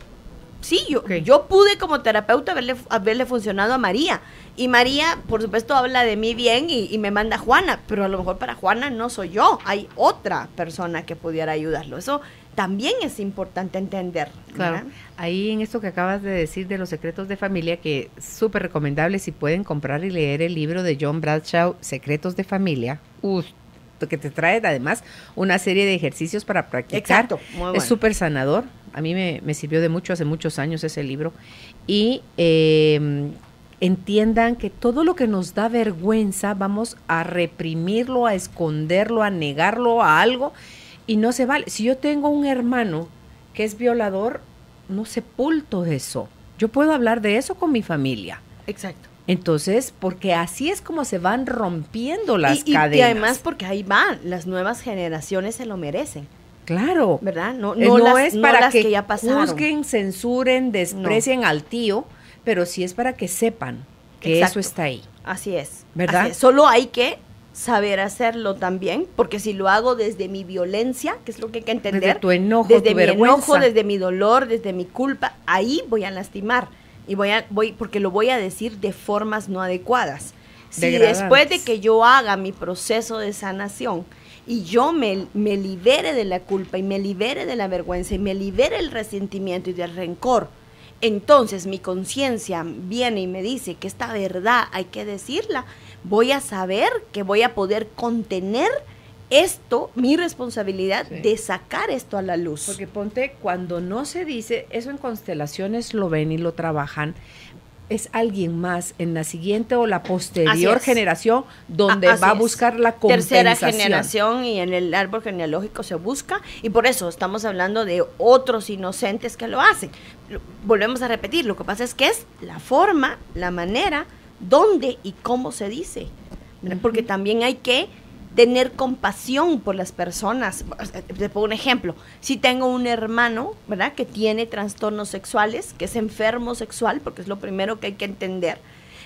Sí, yo, Ok. yo pude como terapeuta haberle, haberle funcionado a María. Y María, por supuesto, habla de mí bien y, y me manda a Juana, pero a lo mejor para Juana no soy yo. Hay otra persona que pudiera ayudarlo. Eso también es importante entender. Claro, ¿verdad? ahí en esto que acabas de decir de los secretos de familia, que es súper recomendable si pueden comprar y leer el libro de John Bradshaw, Secretos de Familia, uf, que te trae además una serie de ejercicios para practicar. Exacto, muy bueno. Es súper sanador, a mí me, me sirvió de mucho hace muchos años ese libro. Y eh, entiendan que todo lo que nos da vergüenza vamos a reprimirlo, a esconderlo, a negarlo a algo, y no se vale. Si yo tengo un hermano que es violador, no sepulto eso. Yo puedo hablar de eso con mi familia. Exacto. Entonces, porque así es como se van rompiendo las y, y- cadenas. y además porque ahí van, las nuevas generaciones se lo merecen. Claro. ¿Verdad? No, Eh, no, no las, es no para las que, que ya pasaron. juzguen, censuren, desprecien al tío, pero sí es para que sepan que Exacto. eso está ahí. Así es. ¿Verdad? Así es. Solo hay que saber hacerlo también, porque si lo hago desde mi violencia, que es lo que hay que entender, Desde tu enojo, desde tu mi vergüenza. enojo, desde mi dolor, desde mi culpa, ahí voy a lastimar y voy a voy porque lo voy a decir de formas no adecuadas. Si Degradantes. después de que yo haga mi proceso de sanación y yo me, me libere de la culpa y me libere de la vergüenza y me libere el resentimiento y del rencor, entonces mi conciencia viene y me dice que esta verdad hay que decirla, voy a saber que voy a poder contener esto, mi responsabilidad Sí. de sacar esto a la luz. Porque ponte, cuando no se dice, eso en constelaciones lo ven y lo trabajan, es alguien más en la siguiente o la posterior Así es. generación donde A- así va a es. buscar la compensación. Tercera generación y en el árbol genealógico se busca y por eso estamos hablando de otros inocentes que lo hacen. Lo- Volvemos a repetir, lo que pasa es que es la forma, la manera, dónde y cómo se dice. Ujú. Porque también hay que tener compasión por las personas. Te pongo un ejemplo. Si tengo un hermano, ¿verdad?, que tiene trastornos sexuales, que es enfermo sexual, porque es lo primero que hay que entender,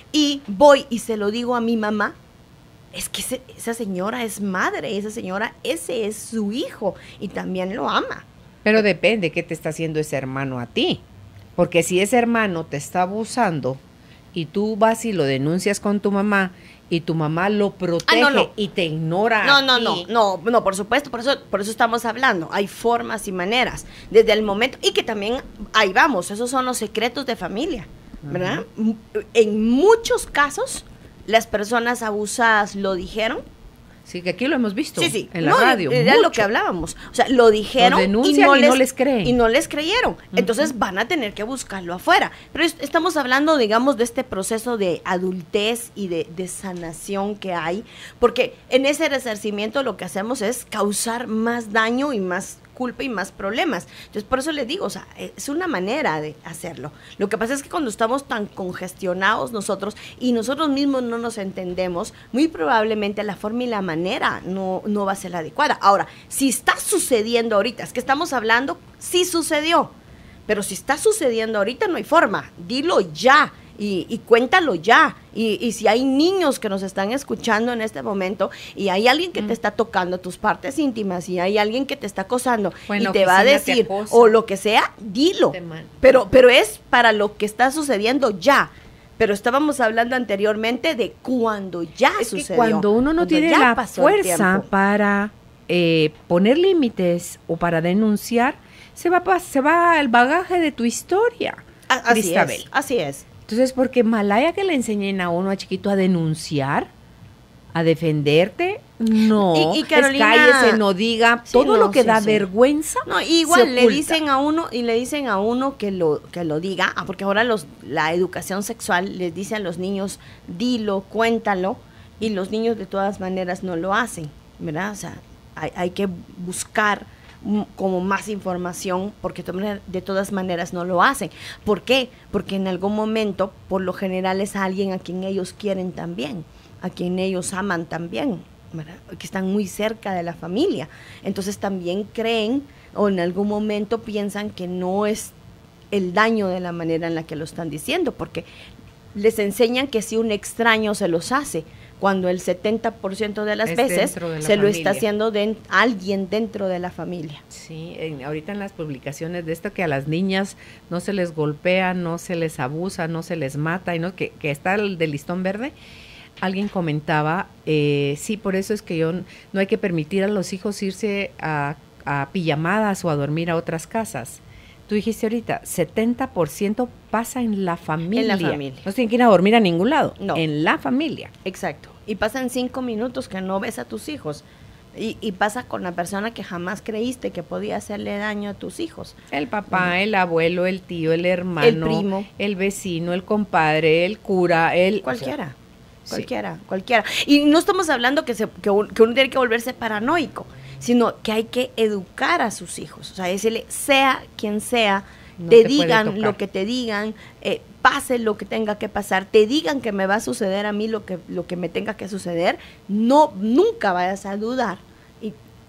y voy y se lo digo a mi mamá, es que ese- esa señora es madre, esa señora, ese es su hijo, y también lo ama. Pero depende qué te está haciendo ese hermano a ti. Porque si ese hermano te está abusando y tú vas y lo denuncias con tu mamá y tu mamá lo protege Ah, no, no. y te ignora No, a no, ti, no, no, no, por supuesto, por eso, por eso estamos hablando. Hay formas y maneras. Desde el momento, y que también, ahí vamos, esos son los secretos de familia, ¿verdad? M- En muchos casos, las personas abusadas lo dijeron. Sí, que aquí lo hemos visto Sí, sí. en la No, radio. era lo mucho. que hablábamos. O sea, lo dijeron Lo denuncian y no les creen. Y no les creyeron. Entonces van a tener que buscarlo afuera. Pero es- estamos hablando, digamos, de este proceso de adultez y de, de sanación que hay. Porque en ese resarcimiento lo que hacemos es causar más daño y más culpa y más problemas. Entonces, por eso les digo, o sea, es una manera de hacerlo. Lo que pasa es que cuando estamos tan congestionados nosotros y nosotros mismos no nos entendemos, muy probablemente la forma y la manera no, no va a ser la adecuada. Ahora, si está sucediendo ahorita, es que estamos hablando, sí sucedió, pero si está sucediendo ahorita no hay forma, dilo ya. Y, y cuéntalo ya. Y, y si hay niños que nos están escuchando en este momento y hay alguien que Mm. te está tocando tus partes íntimas y hay alguien que te está acosando O en y la te va a oficina te decir acosa. o lo que sea, dilo. Te man- Pero, pero es para lo que está sucediendo ya. Pero estábamos hablando anteriormente de cuando ya Es que sucedió. cuando uno no cuando tiene ya la pasó el fuerza tiempo. para eh, poner límites o para denunciar, se va, pa- se va al bagaje de tu historia, A- Así Cristabel. es, así es. Entonces, porque malaya que le enseñen a uno a chiquito a denunciar, a defenderte, no. Y- y Carolina- es cállese, no diga, Sí, todo no, lo que sí, da sí. vergüenza. No, se igual le oculta. dicen a uno y le dicen a uno que lo que lo diga, ah, porque ahora los la educación sexual les dice a los niños dilo, cuéntalo y los niños de todas maneras no lo hacen, ¿verdad? O sea, hay, hay que buscar mm, como más información porque to- de todas maneras no lo hacen. ¿Por qué? Porque en algún momento, por lo general, es alguien a quien ellos quieren también, a quien ellos aman también, ¿verdad? Que están muy cerca de la familia. Entonces también creen o en algún momento piensan que no es el daño de la manera en la que lo están diciendo, porque les enseñan que si un extraño se los hace, cuando el setenta por ciento de las Es veces dentro de la se lo está familia. haciendo de alguien dentro de la familia. Sí, en- ahorita en las publicaciones de esto que a las niñas no se les golpea, no se les abusa, no se les mata, y no que, que está el del listón verde. Alguien comentaba, eh, sí, por eso es que yo n- no hay que permitir a los hijos irse a, a pijamadas o a dormir a otras casas. Tú dijiste ahorita, setenta por ciento pasa en la familia. familia. No se tienen que ir a dormir a ningún lado, No. en la familia. Exacto. Y pasan cinco minutos que no ves a tus hijos. Y, y pasa con la persona que jamás creíste que podía hacerle daño a tus hijos. El papá, el abuelo, el tío, el hermano, El primo. el vecino, el compadre, el cura, el... Cualquiera. sí. Cualquiera, cualquiera. Y no estamos hablando que, se, que, un- que uno tiene que volverse paranoico, sino que hay que educar a sus hijos. O sea, decirle, sea quien sea, No te te puede digan tocar. lo que te digan, eh, pase lo que tenga que pasar, te digan que me va a suceder a mí lo que, lo que me tenga que suceder, no, nunca vayas a dudar. Y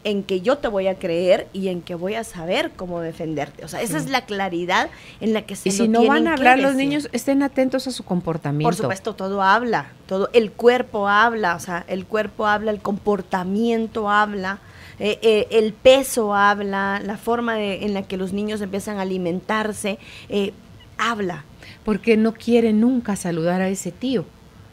en que yo te voy a creer y en que voy a saber cómo defenderte. O sea, esa sí. es la claridad en la que se Y si no van a hablar los niños, estén atentos a su comportamiento. Por supuesto, todo habla, todo, el cuerpo habla, o sea, el cuerpo habla, el comportamiento habla, eh, eh, el peso habla, la forma de, en la que los niños empiezan a alimentarse, eh, habla. Porque no quiere nunca saludar a ese tío,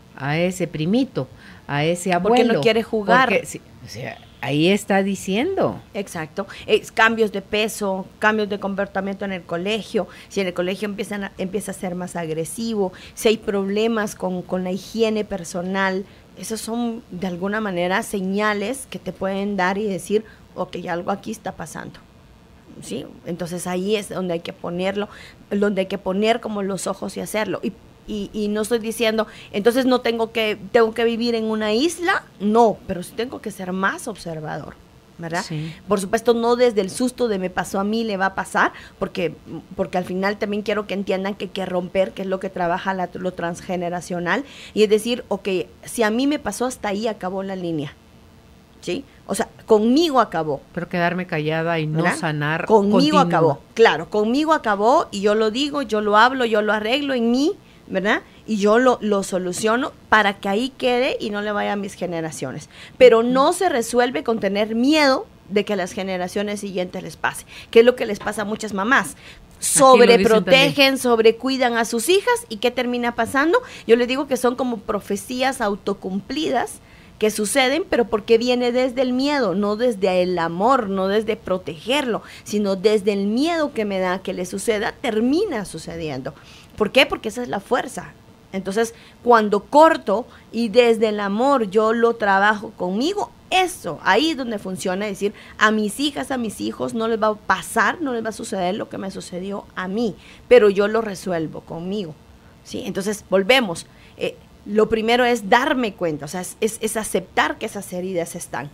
a ese primito, a ese abuelo. Porque no quiere jugar. Porque, sí, o sea, ahí está diciendo. Exacto. Es cambios de peso, cambios de comportamiento en el colegio. Si en el colegio empiezan a, empieza a ser más agresivo, si hay problemas con, con la higiene personal, esos son de alguna manera señales que te pueden dar y decir, ok, algo aquí está pasando. ¿Sí? Entonces ahí es donde hay que ponerlo, donde hay que poner como los ojos y hacerlo. Y Y, y no estoy diciendo, entonces no tengo que, tengo que vivir en una isla, no, pero sí tengo que ser más observador, ¿verdad? Sí. Por supuesto, no desde el susto de me pasó a mí, le va a pasar, porque, porque al final también quiero que entiendan que hay que romper, que es lo que trabaja la, lo transgeneracional, y es decir, ok, si a mí me pasó hasta ahí, acabó la línea, ¿sí? O sea, conmigo acabó. Pero quedarme callada y no ¿verdad? sanar. Conmigo continúa. acabó, claro, conmigo acabó, y yo lo digo, yo lo hablo, yo lo arreglo en mí, ¿verdad? Y yo lo, lo soluciono para que ahí quede y no le vaya a mis generaciones. Pero no se resuelve con tener miedo de que a las generaciones siguientes les pase, que es lo que les pasa a muchas mamás. Sobreprotegen, sobrecuidan a sus hijas, ¿y qué termina pasando? Yo les digo que son como profecías autocumplidas que suceden, pero porque viene desde el miedo, no desde el amor, no desde protegerlo, sino desde el miedo que me da que le suceda, termina sucediendo. ¿Por qué? Porque esa es la fuerza. Entonces, cuando corto y desde el amor yo lo trabajo conmigo, eso, ahí es donde funciona, es decir, a mis hijas, a mis hijos no les va a pasar, no les va a suceder lo que me sucedió a mí, pero yo lo resuelvo conmigo, ¿sí? Entonces, volvemos. Eh, lo primero es darme cuenta, o sea, es, es, es aceptar que esas heridas están.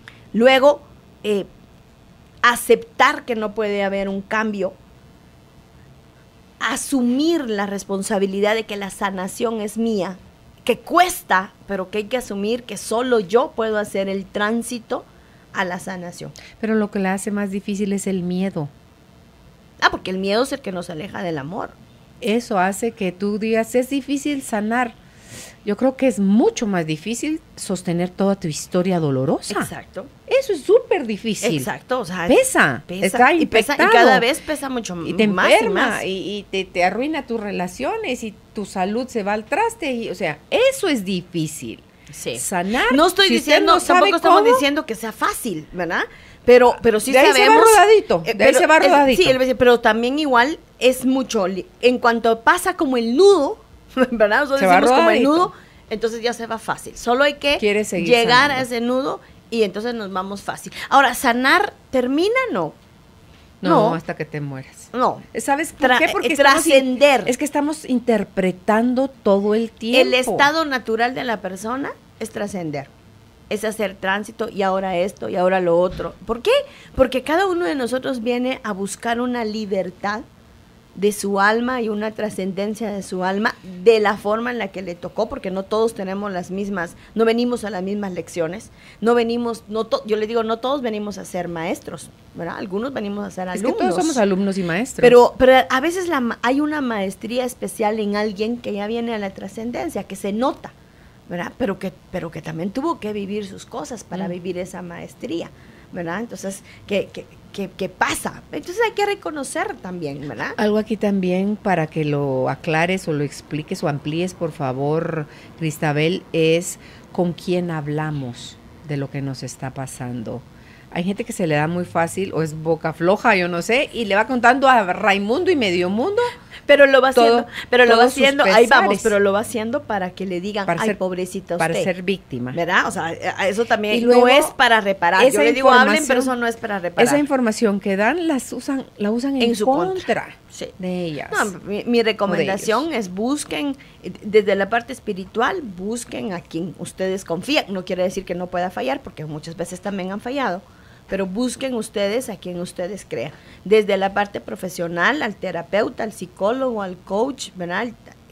Luego, eh, aceptar que no puede haber un cambio, asumir la responsabilidad de que la sanación es mía, que cuesta, pero que hay que asumir que solo yo puedo hacer el tránsito a la sanación. Pero lo que la hace más difícil es el miedo. Ah, porque el miedo es el que nos aleja del amor. Eso hace que tú digas, es difícil sanar. Yo creo que es mucho más difícil sostener toda tu historia dolorosa. Exacto. Eso es súper difícil. Exacto. O sea, pesa, pesa, está y, pesa, y cada vez pesa mucho más. Y te más enferma, y, más. y, y te, te arruina tus relaciones, y tu salud se va al traste. Y, o sea, eso es difícil. Sí. Sanar. No estoy si diciendo, no tampoco estamos cómo, diciendo que sea fácil, ¿verdad? Pero, pero sí de ahí sabemos. se va rodadito, de eh, ahí se va rodadito. Es, sí, pero también igual es mucho. En cuanto pasa como el nudo, ¿verdad? Nosotros se va decimos como el rodadito. nudo, entonces ya se va fácil. Solo hay que llegar sanando. a ese nudo y entonces nos vamos fácil. Ahora, ¿sanar termina? No. No, No. hasta que te mueras. No. ¿Sabes por Tra- qué? Porque eh, estamos in- trascender. es que estamos interpretando todo el tiempo. El estado natural de la persona es trascender. Es hacer tránsito y ahora esto y ahora lo otro. ¿Por qué? Porque cada uno de nosotros viene a buscar una libertad de su alma y una trascendencia de su alma de la forma en la que le tocó, porque no todos tenemos las mismas, no venimos a las mismas lecciones, no venimos, no to, yo le digo, no todos venimos a ser maestros, ¿verdad? Algunos venimos a ser Es alumnos. que todos somos alumnos y maestros. Pero, pero a veces la, hay una maestría especial en alguien que ya viene a la trascendencia, que se nota, ¿verdad? Pero que, pero que también tuvo que vivir sus cosas para Mm. vivir esa maestría, ¿verdad? Entonces, ¿qué, qué, qué, qué pasa? Entonces hay que reconocer también, ¿verdad? Algo aquí también para que lo aclares o lo expliques o amplíes, por favor, Cristabel, es con quién hablamos de lo que nos está pasando. Hay gente que se le da muy fácil o es boca floja, yo no sé, y le va contando a Raimundo y medio mundo. Pero lo va Todo- haciendo, pero lo va todos sus haciendo, ahí vamos, pesares. pero lo va haciendo para que le digan, Para ay, ser- pobrecita para usted. ser víctima. ¿Verdad? O sea, a- eso también Y luego, no es para reparar. Yo esa le digo, hablen, información- pero eso no es para reparar. Esa información que dan, las usan, la usan en, En su contra, contra. Sí. de ellas. No, mi, mi recomendación es busquen, eh, desde la parte espiritual, busquen a quien ustedes confían. No quiere decir que no pueda fallar, porque muchas veces también han fallado, pero busquen ustedes a quien ustedes crean. Desde la parte profesional, al terapeuta, al psicólogo, al coach, ¿verdad?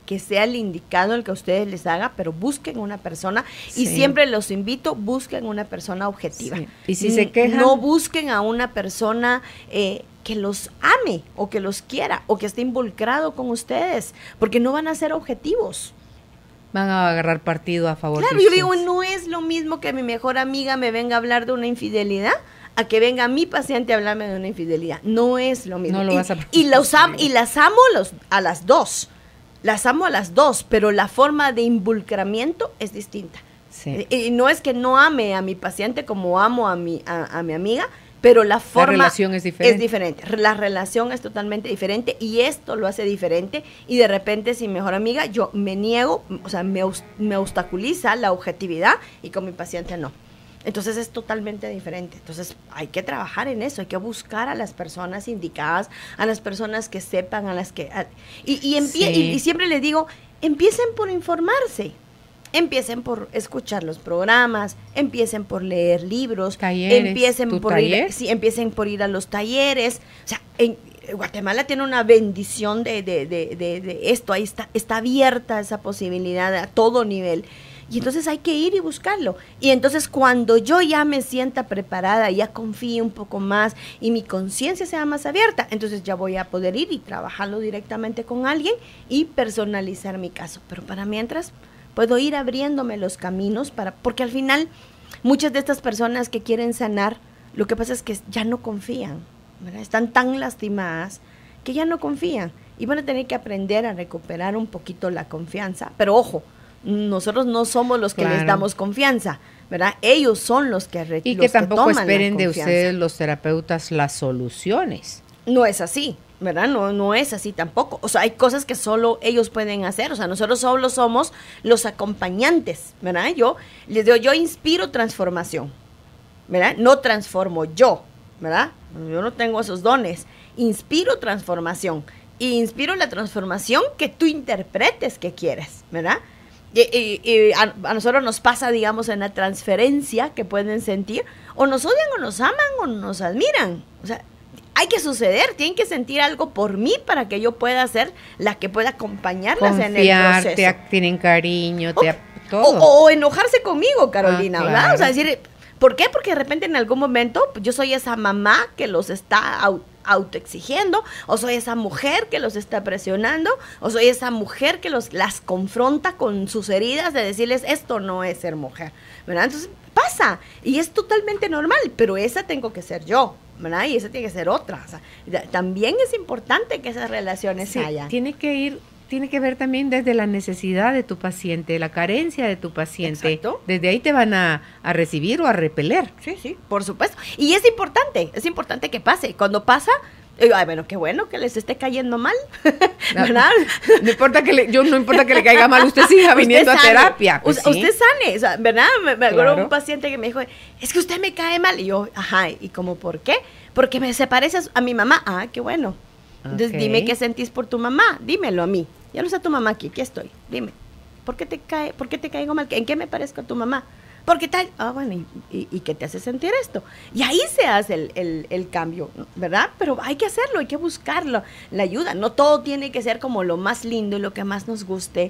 que sea el indicado el que ustedes les haga, pero busquen una persona Sí. y siempre los invito, busquen una persona objetiva. Sí. Y si se quejan, no busquen a una persona eh, que los ame o que los quiera o que esté involucrado con ustedes, porque no van a ser objetivos. van a agarrar partido a favor Claro, de yo ustedes. digo, no es lo mismo que mi mejor amiga me venga a hablar de una infidelidad a que venga mi paciente a hablarme de una infidelidad. No es lo mismo. No lo y, vas a y, los am- y las amo los, a las dos. Las amo a las dos, pero la forma de involucramiento es distinta. Sí. Y, y no es que no ame a mi paciente como amo a mi, a, a mi amiga, pero la forma relación es diferente. es diferente. La relación es totalmente diferente y esto lo hace diferente. Y de repente, sin mejor amiga, yo me niego, o sea, me, obs- me obstaculiza la objetividad y con mi paciente no. Entonces es totalmente diferente. Entonces hay que trabajar en eso, hay que buscar a las personas indicadas, a las personas que sepan, a las que... a- y, y, empie- Sí. y, y siempre les digo, empiecen por informarse. Empiecen por escuchar los programas, empiecen por leer libros, Talleres, empiecen ¿tu por taller? ir, sí, empiecen por ir a los talleres. O sea, en Guatemala tiene una bendición de, de, de, de, de esto, ahí está, está abierta esa posibilidad a todo nivel. Y entonces hay que ir y buscarlo. Y entonces cuando yo ya me sienta preparada, ya confíe un poco más y mi conciencia sea más abierta, entonces ya voy a poder ir y trabajarlo directamente con alguien y personalizar mi caso. Pero para mientras puedo ir abriéndome los caminos para, porque al final muchas de estas personas que quieren sanar, lo que pasa es que ya no confían, ¿verdad? Están tan lastimadas que ya no confían y van a tener que aprender a recuperar un poquito la confianza. Pero ojo, nosotros no somos los que Claro. les damos confianza, ¿verdad? Ellos son los que re- Y los que tampoco toman la esperen de confianza. ustedes los terapeutas las soluciones. No es así, ¿verdad? No, no es así tampoco. O sea, hay cosas que solo ellos pueden hacer. O sea, nosotros solo somos los acompañantes, ¿verdad? Yo les digo, yo inspiro transformación, ¿verdad? No transformo yo, ¿verdad? Yo no tengo esos dones. Inspiro transformación. Y inspiro la transformación que tú interpretes que quieres, ¿verdad? Y, y- y a, a nosotros nos pasa, digamos, en la transferencia que pueden sentir, o nos odian o nos aman o nos admiran. O sea, hay que suceder, tienen que sentir algo por mí para que yo pueda ser la que pueda acompañarlas en el Confiar, proceso. te ac- tienen cariño, O, te ap- o- todo. o enojarse conmigo, Carolina, Ah, ¿verdad? O sea, claro. decir, ¿por qué? Porque de repente en algún momento pues, yo soy esa mamá que los está au- autoexigiendo, o soy esa mujer que los está presionando, o soy esa mujer que los las confronta con sus heridas de decirles, esto no es ser mujer, ¿verdad? Entonces pasa, y es totalmente normal, pero esa tengo que ser yo, ¿verdad? Y esa tiene que ser otra. O sea, ya- también es importante que esas relaciones Sí, haya. tiene que ir, tiene que ver también desde la necesidad de tu paciente, la carencia de tu paciente. Exacto. Desde ahí te van a, a recibir o a repeler. Sí, sí, por supuesto. Y es importante, es importante que pase. Cuando pasa, digo, ay, bueno, qué bueno que les esté cayendo mal, ¿verdad? No importa que le, yo no importa que le caiga mal, usted siga viniendo Usted a sane. terapia. Pues Us- sí. Usted sane, o sea, ¿verdad? Me, me acuerdo Claro. un paciente que me dijo, es que usted me cae mal. Y yo, ajá, ¿y cómo por qué? Porque me se parece a, su- a mi mamá. Ah, qué bueno. Entonces, Ok. dime qué sentís por tu mamá. Dímelo a mí. Ya no está tu mamá aquí, aquí estoy. Dime, ¿por qué te cae, por qué te caigo mal? ¿En qué me parezco a tu mamá? ¿Por qué tal? Ah, bueno, ¿y, y, y qué te hace sentir esto? Y ahí se hace el, el, el cambio, ¿verdad? Pero hay que hacerlo, hay que buscarlo, la ayuda. No todo tiene que ser como lo más lindo y lo que más nos guste.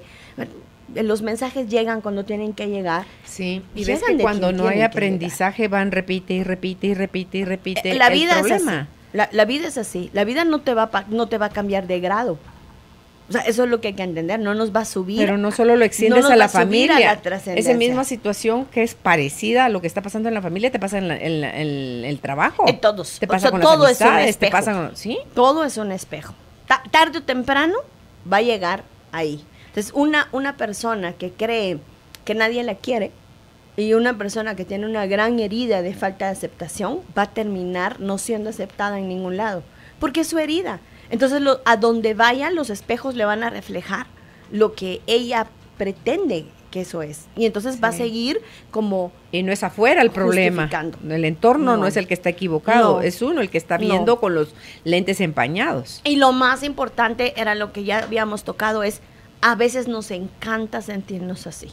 Los mensajes llegan cuando tienen que llegar. Sí, y Llegan ves que de cuando quien no hay tienen que aprendizaje van repite y repite y repite y repite. Eh, la el vida es problema. así. La, la vida es así. La vida no te va a pa- no te va a cambiar de grado. O sea, eso es lo que hay que entender. No nos va a subir. Pero no solo lo extiendes no nos a la va a subir a familia. la trascendencia. Esa misma situación que es parecida a lo que está pasando en la familia te pasa en, la- en la- en el trabajo. En todos. Te O pasa sea, con todo las es un amistades, te espejo. pasa con, ¿sí? Todo es un espejo. Ta- tarde o temprano va a llegar ahí. Entonces, una, una persona que cree que nadie la quiere y una persona que tiene una gran herida de falta de aceptación va a terminar no siendo aceptada en ningún lado, porque es su herida. Entonces, lo- a donde vaya, los espejos le van a reflejar lo que ella pretende que eso es. Y entonces va a Sí. seguir como... Y no es afuera el problema. Justificando. El entorno no, No. es el que está equivocado, No. es uno el que está No. viendo con los lentes empañados. Y lo más importante era lo que ya habíamos tocado, es a veces nos encanta sentirnos así.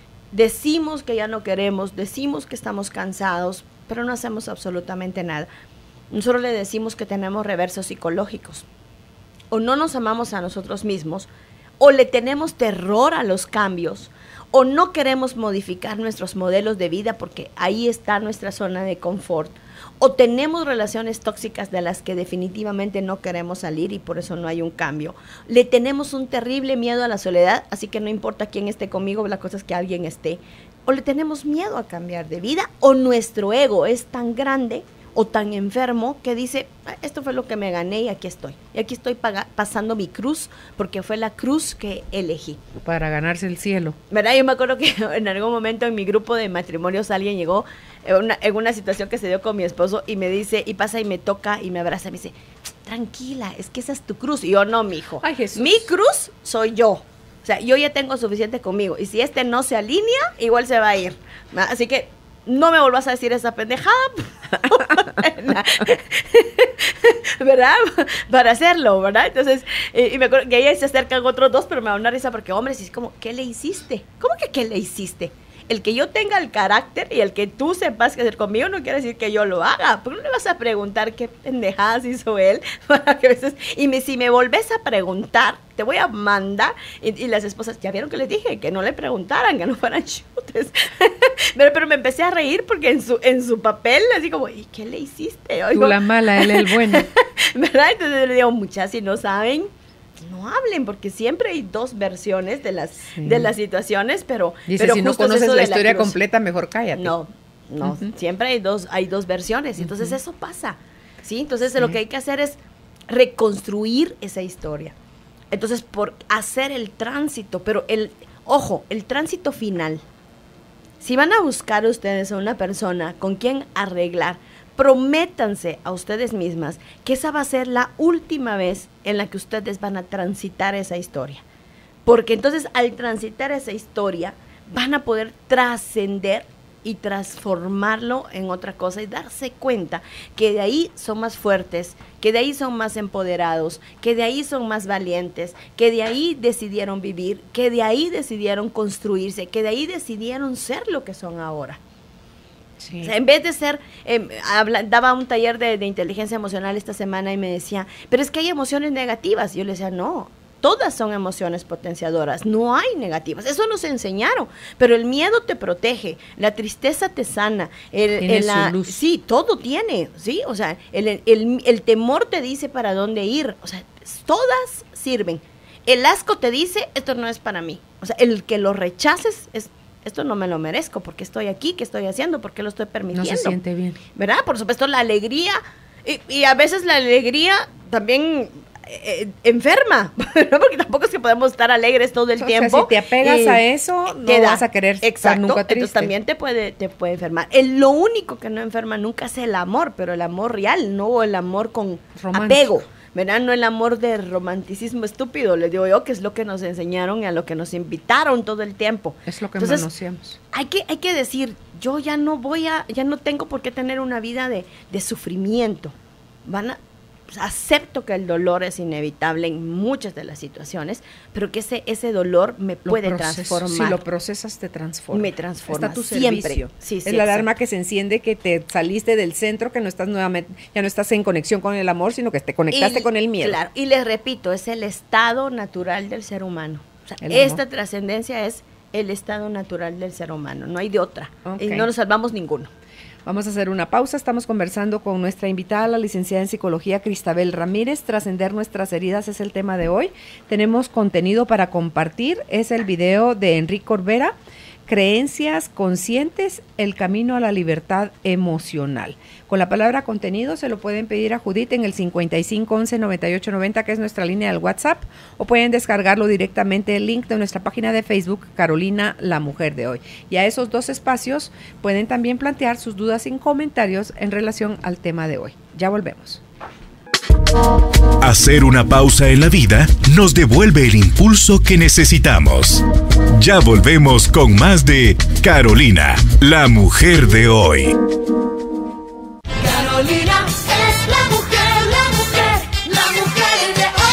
Decimos que ya no queremos, decimos que estamos cansados, pero no hacemos absolutamente nada. Nosotros le decimos que tenemos reversos psicológicos. O no nos amamos a nosotros mismos, o le tenemos terror a los cambios, o no queremos modificar nuestros modelos de vida porque ahí está nuestra zona de confort, o tenemos relaciones tóxicas de las que definitivamente no queremos salir y por eso no hay un cambio. Le tenemos un terrible miedo a la soledad, así que no importa quién esté conmigo, la cosa es que alguien esté. O le tenemos miedo a cambiar de vida, o nuestro ego es tan grande o tan enfermo que dice, esto fue lo que me gané y aquí estoy. Y aquí estoy pasando mi cruz porque fue la cruz que elegí. Para ganarse el cielo. ¿Verdad? Yo me acuerdo que en algún momento en mi grupo de matrimonios alguien llegó en una, en una situación que se dio con mi esposo y me dice, y pasa y me toca y me abraza y me dice, tranquila, es que esa es tu cruz. Y yo, no, mijo. Ay, Jesús. Mi cruz soy yo. O sea, yo ya tengo suficiente conmigo. Y si este no se alinea, igual se va a ir. Así que no me volvás a decir esa pendejada, ¿verdad? Para hacerlo, ¿verdad? Entonces, eh, y me acuerdo que ahí se acercan otros dos, pero me da una risa porque, hombre, si es como, ¿qué le hiciste? ¿Cómo que qué le hiciste? El que yo tenga el carácter y el que tú sepas qué hacer conmigo no quiere decir que yo lo haga. ¿Por qué no le vas a preguntar qué pendejadas hizo él? Para que a veces, y me, si me volvés a preguntar, te voy a mandar. Y, y las esposas, ya vieron que les dije, que no le preguntaran, que no fueran chutes. pero, pero me empecé a reír porque en su, en su papel, así como, ¿y qué le hiciste? Tú la mala, él el bueno. ¿Verdad? Entonces le digo, muchas, si no saben, no hablen, porque siempre hay dos versiones de las, sí. de las situaciones, pero, Dice, pero si no conoces la historia la completa, mejor cállate. No, no, uh-huh. siempre hay dos, hay dos versiones, entonces uh-huh. eso pasa, ¿sí? Entonces sí. lo que hay que hacer es reconstruir esa historia. Entonces, por hacer el tránsito, pero el, ojo, el tránsito final, si van a buscar ustedes a una persona con quien arreglar, prométanse a ustedes mismas que esa va a ser la última vez en la que ustedes van a transitar esa historia. Porque entonces al transitar esa historia van a poder trascender y transformarlo en otra cosa y darse cuenta que de ahí son más fuertes, que de ahí son más empoderados, que de ahí son más valientes, que de ahí decidieron vivir, que de ahí decidieron construirse, que de ahí decidieron ser lo que son ahora. Sí. O sea, en vez de ser, eh, habla, daba un taller de, de inteligencia emocional esta semana y me decía, pero es que hay emociones negativas. Y yo le decía, no, todas son emociones potenciadoras, no hay negativas. Eso nos enseñaron, pero el miedo te protege, la tristeza te sana. El, tiene el, su la, luz. Sí, todo tiene, ¿sí? O sea, el, el, el temor te dice para dónde ir. O sea, todas sirven. El asco te dice, esto no es para mí. O sea, el que lo rechaces es, esto no me lo merezco, porque estoy aquí, ¿qué estoy haciendo? ¿Por qué lo estoy permitiendo? No se siente bien. ¿Verdad? Por supuesto, la alegría, y, y a veces la alegría también eh, enferma, ¿no? Porque tampoco es que podemos estar alegres todo el o tiempo. Sea, si te apegas a eso, no da, vas a querer exacto, estar nunca triste. Entonces también te puede, te puede enfermar. El, lo único que no enferma nunca es el amor, pero el amor real, no el amor con romántico. Apego. ¿Verdad? No el amor de romanticismo estúpido, les digo yo, que es lo que nos enseñaron y a lo que nos invitaron todo el tiempo. Es lo que Entonces, manoseamos. Hay que, hay que decir, yo ya no voy a, ya no tengo por qué tener una vida de, de sufrimiento. Van a, pues, acepto que el dolor es inevitable en muchas de las situaciones, pero que ese, ese dolor me puede transformar. Si lo procesas, te transforma. Me transforma. Está tu siempre. Servicio. Sí, sí, es la alarma que se enciende, que te saliste del centro, que no estás nuevamente, ya no estás en conexión con el amor, sino que te conectaste y, con el miedo. Claro, y les repito, es el estado natural del ser humano. O sea, esta trascendencia es el estado natural del ser humano, no hay de otra. Okay. Y no nos salvamos ninguno. Vamos a hacer una pausa. Estamos conversando con nuestra invitada, la licenciada en psicología Cristabel Ramírez. Trascender nuestras heridas es el tema de hoy. Tenemos contenido para compartir. Es el video de Enrique Corbera, Creencias conscientes, el camino a la libertad emocional. Con la palabra contenido se lo pueden pedir a Judith en el cincuenta y cinco once noventa y ocho noventa, que es nuestra línea del WhatsApp, o pueden descargarlo directamente el link de nuestra página de Facebook, Carolina, la mujer de hoy. Y a esos dos espacios pueden también plantear sus dudas y comentarios en relación al tema de hoy. Ya volvemos. Hacer una pausa en la vida nos devuelve el impulso que necesitamos. Ya volvemos con más de Carolina, la mujer de hoy. Carolina es la mujer, la mujer, la mujer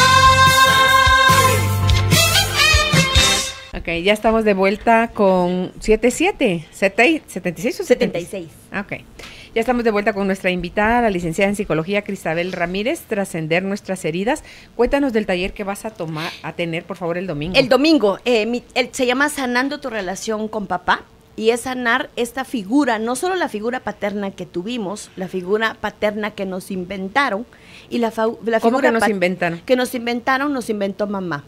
de hoy. Ok, ya estamos de vuelta con setenta y siete, setenta y seis o setenta y seis. Ok. Ya estamos de vuelta con nuestra invitada, la licenciada en psicología Cristabel Ramírez, Trascender nuestras heridas. Cuéntanos del taller que vas a tomar, a tener, por favor, el domingo. El domingo, eh, mi- el- se llama Sanando tu relación con papá, y es sanar esta figura, no solo la figura paterna que tuvimos, la figura paterna que nos inventaron, y la, fa- la ¿Cómo figura que nos pa- inventaron? que nos inventaron, nos inventó mamá.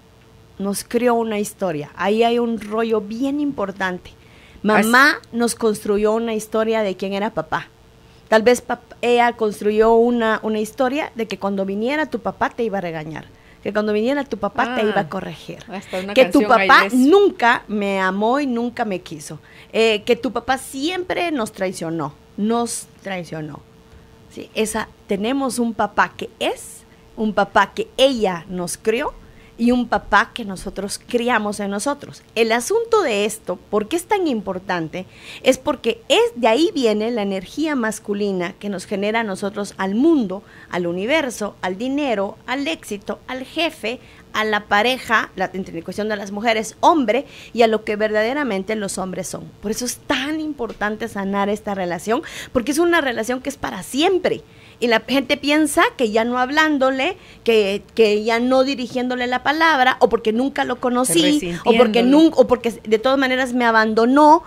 Nos creó una historia. Ahí hay un rollo bien importante. Mamá nos construyó una historia de quién era papá. Tal vez pap- ella construyó una, una historia de que cuando viniera tu papá te iba a regañar, que cuando viniera tu papá te Ah, iba a corregir, hasta una que tu canción hay papá de eso. nunca me amó y nunca me quiso, eh, que tu papá siempre nos traicionó, nos traicionó. ¿Sí? Esa, tenemos un papá que es, un papá que ella nos crió, y un papá que nosotros criamos en nosotros. El asunto de esto, ¿por qué es tan importante? Es porque es de ahí viene la energía masculina que nos genera a nosotros al mundo, al universo, al dinero, al éxito, al jefe, a la pareja, la, en cuestión de las mujeres, hombre, y a lo que verdaderamente los hombres son. Por eso es tan importante sanar esta relación, porque es una relación que es para siempre. Y la gente piensa que ya no hablándole, que, que ya no dirigiéndole la palabra, o porque nunca lo conocí, o porque, nunca, o porque de todas maneras me abandonó.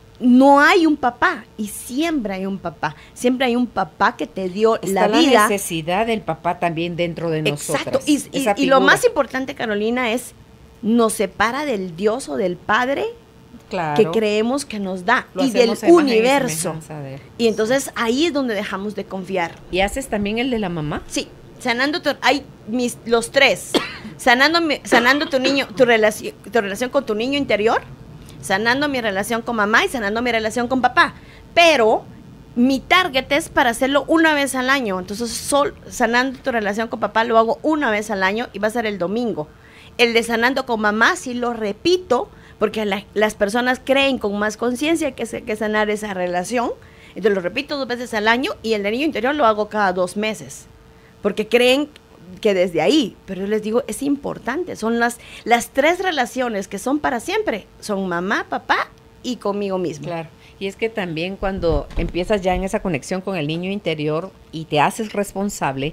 No hay un papá, y siempre hay un papá. Siempre hay un papá que te dio Está la vida. la necesidad del papá también dentro de nosotros. Exacto. Y, y- y lo más importante, Carolina, es nos separa del Dios o del Padre claro, que creemos que nos da lo y del hacemos a imagen y universo. semejanza de él. Y entonces ahí es donde dejamos de confiar. ¿Y haces también el de la mamá? Sí, sanando tu, hay mis, los tres. Sanando, mi- sanando tu niño, tu relación, tu relación con tu niño interior, sanando mi relación con mamá y sanando mi relación con papá. Pero mi target es para hacerlo una vez al año. Entonces, sol, sanando tu relación con papá lo hago una vez al año y va a ser el domingo. El de sanando con mamá sí lo repito, porque la- las personas creen con más conciencia que se, que sanar esa relación. Entonces lo repito dos veces al año, y el de niño interior lo hago cada dos meses. Porque creen que desde ahí, pero yo les digo, es importante, son las, las tres relaciones que son para siempre, son mamá, papá y conmigo mismo. Claro. Y es que también cuando empiezas ya en esa conexión con el niño interior y te haces responsable,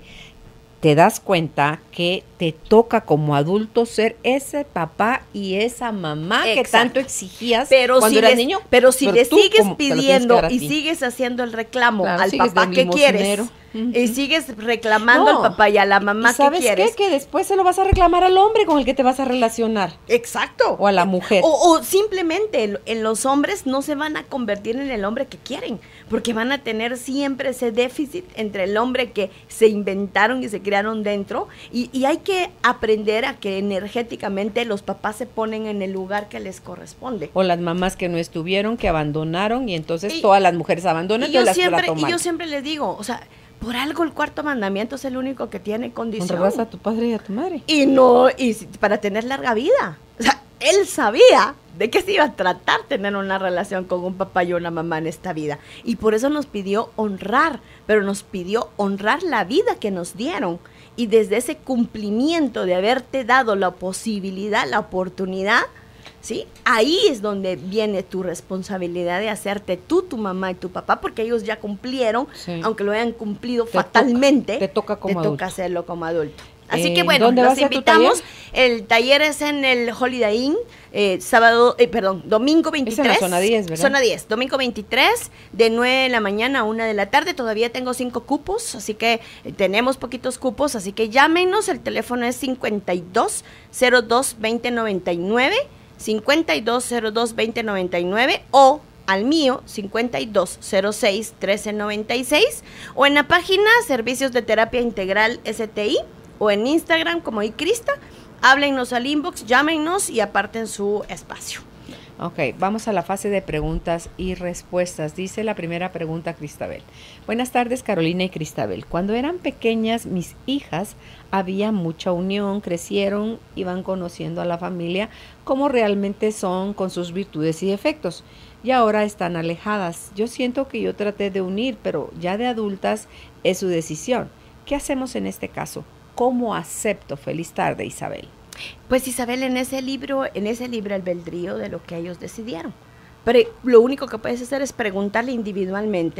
te das cuenta que te toca como adulto ser ese papá y esa mamá que Exacto. tanto exigías Pero cuando si eras les- niño. pero si le tú sigues como te lo tienes que pidiendo dar a y ti. sigues haciendo el reclamo Claro, al sigues papá de que quieres, limosnero. Ujú. y sigues reclamando No. al papá y a la mamá ¿Y sabes que quieres. qué? Que después se lo vas a reclamar al hombre con el que te vas a relacionar. Exacto. O a la mujer. O, o simplemente en, en los hombres no se van a convertir en el hombre que quieren, porque van a tener siempre ese déficit entre el hombre que se inventaron y se crearon dentro, y, y hay que aprender a que energéticamente los papás se ponen en el lugar que les corresponde. O las mamás que no estuvieron, que abandonaron, y entonces Y- todas las mujeres abandonan Y y yo, las siempre, trato y mal. yo siempre les digo, o sea, por algo el cuarto mandamiento es el único que tiene condición. Honrarás a tu padre y a tu madre. Y no, y si- para tener larga vida. O sea, él sabía de qué se iba a tratar tener una relación con un papá y una mamá en esta vida. Y por eso nos pidió honrar, pero nos pidió honrar la vida que nos dieron. Y desde ese cumplimiento de haberte dado la posibilidad, la oportunidad, ¿sí? Ahí es donde viene tu responsabilidad de hacerte tú, tu mamá y tu papá, porque ellos ya cumplieron, Sí. aunque lo hayan cumplido Te toca- fatalmente, te toca como te adulto. toca hacerlo como adulto. Así Eh, que bueno, ¿dónde va los a ser tu invitamos. El taller es en el Holiday Inn, eh, sábado, eh, perdón, domingo veintitrés. la zona diez, ¿verdad? Zona diez, domingo veintitrés, de nueve de la mañana a una de la tarde. Todavía tengo cinco cupos, así que eh, tenemos poquitos cupos, así que llámenos. El teléfono es cincuenta y dos cero dos veinte noventa y nueve, cincuenta y dos cero dos veinte noventa y nueve, o al mío, cincuenta y dos cero seis trece noventa y seis, o en la página Servicios de Terapia Integral S T I, o en Instagram como iCrista. Háblennos al inbox, llámenos y aparten su espacio. Ok, vamos a la fase de preguntas y respuestas. Dice la primera pregunta, Cristabel. Buenas tardes, Carolina y Cristabel. Cuando eran pequeñas, mis hijas, había mucha unión, crecieron, iban conociendo a la familia como realmente son, con sus virtudes y defectos. Y ahora están alejadas. Yo siento que yo traté de unir, pero ya de adultas es su decisión. ¿Qué hacemos en este caso? ¿Cómo acepto? Feliz tarde, Isabel. Pues Isabel, en ese libro, en ese libre albedrío de lo que ellos decidieron. Pero lo único que puedes hacer es preguntarle individualmente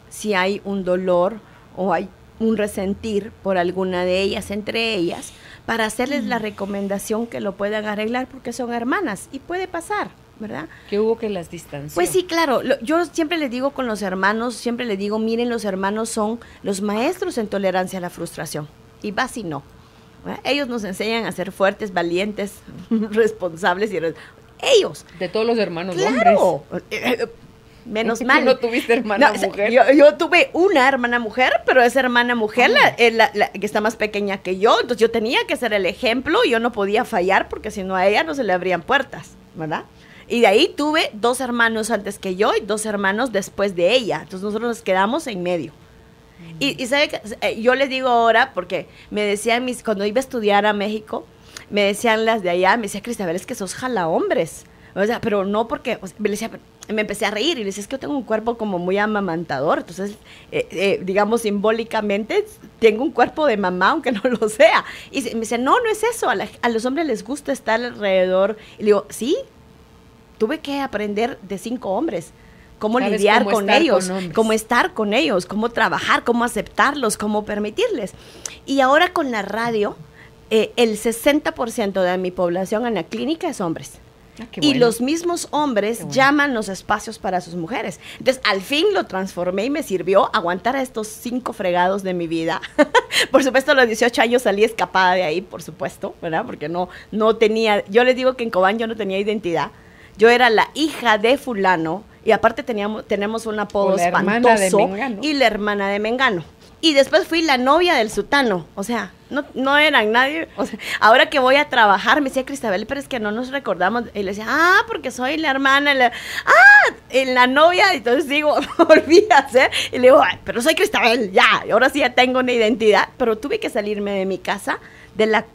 si hay un dolor o hay un resentir por alguna de ellas, entre ellas, para hacerles mm. la recomendación que lo puedan arreglar porque son hermanas y puede pasar, ¿verdad? Que hubo que las distanció. Pues sí, claro. Lo, yo siempre les digo con los hermanos, siempre les digo, miren, los hermanos son los maestros en tolerancia a la frustración. Y vas y no. ¿verdad? Ellos nos enseñan a ser fuertes, valientes, responsables. y Ellos. De todos los hermanos claro. hombres. Menos mal. ¿No tuviste hermana no, mujer? Yo, yo tuve una hermana mujer, pero esa hermana mujer, ah. la, la, la, que está más pequeña que yo, entonces yo tenía que ser el ejemplo, yo no podía fallar porque si no a ella no se le abrían puertas, ¿verdad? Y de ahí tuve dos hermanos antes que yo y dos hermanos después de ella, entonces nosotros nos quedamos en medio. Mm. Y, y sabe que yo les digo ahora, porque me decían mis, cuando iba a estudiar a México, me decían las de allá, me decía, Cristabel, es que sos jala hombres. O sea, pero no porque, o sea, me, decía, me empecé a reír y le decía, es que yo tengo un cuerpo como muy amamantador, entonces, eh, eh, digamos, simbólicamente, tengo un cuerpo de mamá, aunque no lo sea. Y me dice, no, no es eso, a, la, a los hombres les gusta estar alrededor. Y le digo, sí, tuve que aprender de cinco hombres, cómo lidiar cómo con ellos, con cómo estar con ellos, cómo trabajar, cómo aceptarlos, cómo permitirles. Y ahora con la radio, eh, el sesenta por ciento de mi población en la clínica es hombres. Ah, y bueno. Los mismos hombres bueno. llaman los espacios para sus mujeres. Entonces, al fin lo transformé y me sirvió aguantar a estos cinco fregados de mi vida. Por supuesto, a los dieciocho años salí escapada de ahí, por supuesto, ¿verdad? Porque no, no tenía, yo les digo que en Cobán yo no tenía identidad. Yo era la hija de fulano y aparte teníamos, tenemos un apodo espantoso y la hermana de Mengano. Y después fui la novia del sutano, o sea, no, no eran nadie, o sea, ahora que voy a trabajar, me decía Cristabel, pero es que no nos recordamos, y le decía, ah, porque soy la hermana, la, ah, en la novia, entonces digo, volví a hacer, y le digo, ay, pero soy Cristabel, ya, ahora sí ya tengo una identidad, pero tuve que salirme de mi casa, de la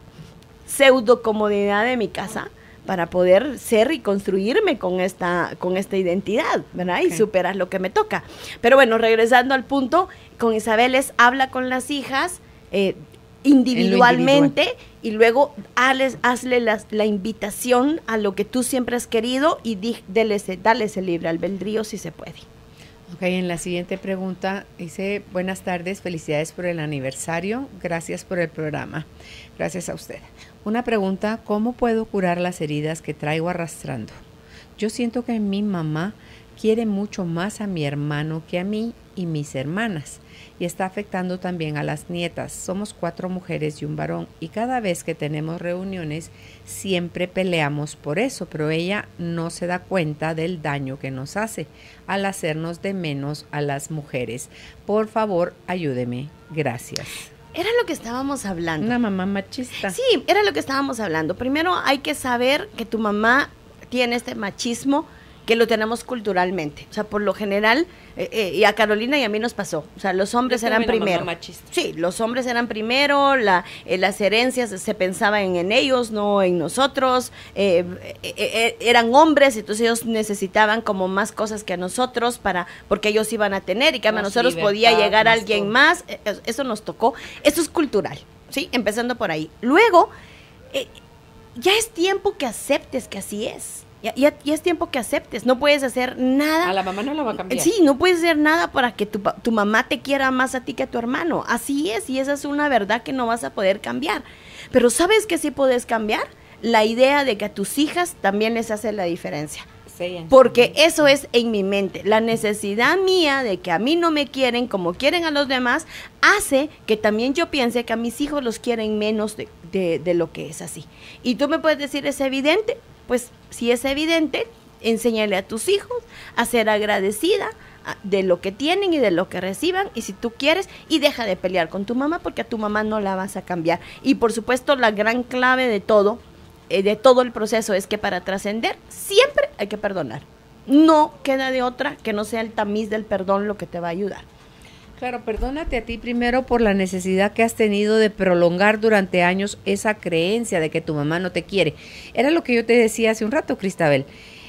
pseudo comodidad de mi casa, para poder ser y construirme con esta, con esta identidad, ¿verdad? Okay. Y superar lo que me toca. Pero bueno, regresando al punto, con Isabel es habla con las hijas eh, individualmente individual. Y luego hazles, hazle la, la invitación a lo que tú siempre has querido y di, dale, dale ese libre albedrío si se puede. Ok, en la siguiente pregunta dice, buenas tardes, felicidades por el aniversario, gracias por el programa, gracias a usted. Una pregunta, ¿cómo puedo curar las heridas que traigo arrastrando? Yo siento que mi mamá quiere mucho más a mi hermano que a mí y mis hermanas y está afectando también a las nietas. Somos cuatro mujeres y un varón y cada vez que tenemos reuniones siempre peleamos por eso, pero ella no se da cuenta del daño que nos hace al hacernos de menos a las mujeres. Por favor, ayúdeme. Gracias. Era lo que estábamos hablando. Una mamá machista. Sí, era lo que estábamos hablando. Primero hay que saber que tu mamá tiene este machismo que lo tenemos culturalmente. O sea, por lo general, eh, eh, y a Carolina y a mí nos pasó. O sea, los hombres eran primero. Sí, los hombres eran primero, la, eh, las herencias se pensaban en ellos, no en nosotros. Eh, eh, eh, eran hombres, entonces ellos necesitaban como más cosas que a nosotros para, porque ellos iban a tener y que a nosotros libertad, podía llegar más alguien todo. Más. Eh, eso nos tocó. Eso es cultural, ¿sí? Empezando por ahí. Luego, eh, ya es tiempo que aceptes que así es. Ya, ya, ya es tiempo que aceptes, no puedes hacer nada. A la mamá no la va a cambiar. Sí, no puedes hacer nada para que tu, tu mamá te quiera más a ti que a tu hermano. Así es, y esa es una verdad que no vas a poder cambiar. Pero ¿sabes qué sí puedes cambiar? La idea de que a tus hijas también les hace la diferencia. Sí, porque eso es en mi mente. La necesidad mía de que a mí no me quieren como quieren a los demás hace que también yo piense que a mis hijos los quieren menos de, de, de lo que es así. Y tú me puedes decir, ¿es evidente? Pues si es evidente, enséñale a tus hijos a ser agradecida de lo que tienen y de lo que reciban, y si tú quieres, y deja de pelear con tu mamá porque a tu mamá no la vas a cambiar. Y por supuesto la gran clave de todo, eh, de todo el proceso es que para trascender siempre hay que perdonar. No queda de otra que no sea el tamiz del perdón lo que te va a ayudar. Claro, perdónate a ti primero por la necesidad que has tenido de prolongar durante años esa creencia de que tu mamá no te quiere. Era lo que yo te decía hace un rato, Cristabel.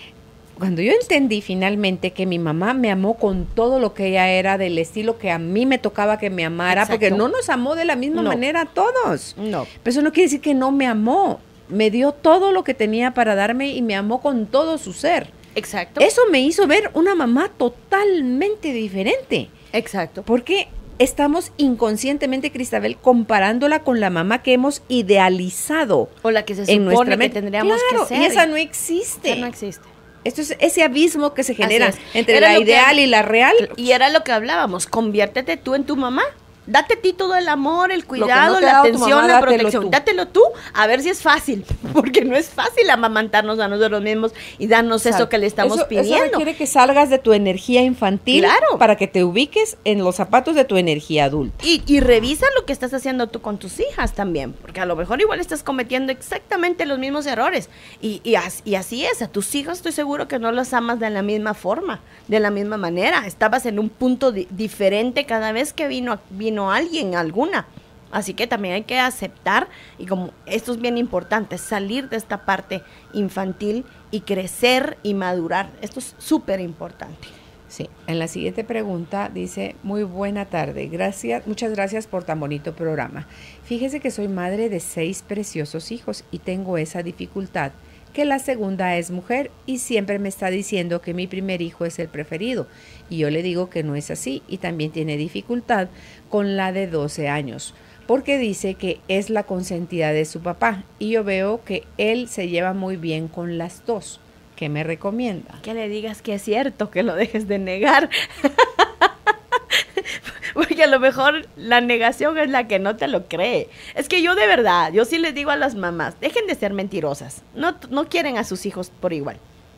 Cuando yo entendí finalmente que mi mamá me amó con todo lo que ella era, del estilo que a mí me tocaba que me amara, exacto, porque no nos amó de la misma no. manera a todos. No. Pero eso no quiere decir que no me amó. Me dio todo lo que tenía para darme y me amó con todo su ser. Exacto. Eso me hizo ver una mamá totalmente diferente. Exacto. Porque estamos inconscientemente, Cristabel, comparándola con la mamá que hemos idealizado. O la que se en supone nuestra que mente. tendríamos Claro, que ser. y esa no existe. Esa no existe. Esto es ese abismo que se genera Así es. entre Era la lo que- ideal y la real. Y era lo que hablábamos, conviértete tú en tu mamá. Date a ti todo el amor, el no cuidado, te ha la dado tu atención, mamá, la dátelo protección. tú. Dátelo tú, a ver si es fácil, porque no es fácil amamantarnos a nosotros mismos y darnos eso que le estamos eso, pidiendo. Eso requiere que salgas de tu energía infantil Claro. para que te ubiques en los zapatos de tu energía adulta. Y, y revisa lo que estás haciendo tú con tus hijas también, porque a lo mejor igual estás cometiendo exactamente los mismos errores. Y, y, as- y así es, a tus hijos estoy seguro que no los amas de la misma forma, de la misma manera. Estabas en un punto di- diferente cada vez que vino, vino alguien, alguna. Así que también hay que aceptar, y como esto es bien importante, salir de esta parte infantil y crecer y madurar. Esto es súper importante. Sí, en la siguiente pregunta dice, muy buena tarde, gracias, muchas gracias por tan bonito programa. Fíjese que soy madre de seis preciosos hijos y tengo esa dificultad, que la segunda es mujer y siempre me está diciendo que mi primer hijo es el preferido. Y yo le digo que no es así y también tiene dificultad con la de doce años. Porque dice que es la consentida de su papá y yo veo que él se lleva muy bien con las dos. ¿Qué me recomienda? Que le digas que es cierto, que lo dejes de negar. Porque a lo mejor la negación es la que no te lo cree. Es que yo de verdad, yo sí les digo a las mamás, dejen de ser mentirosas. No, no quieren a sus hijos por igual.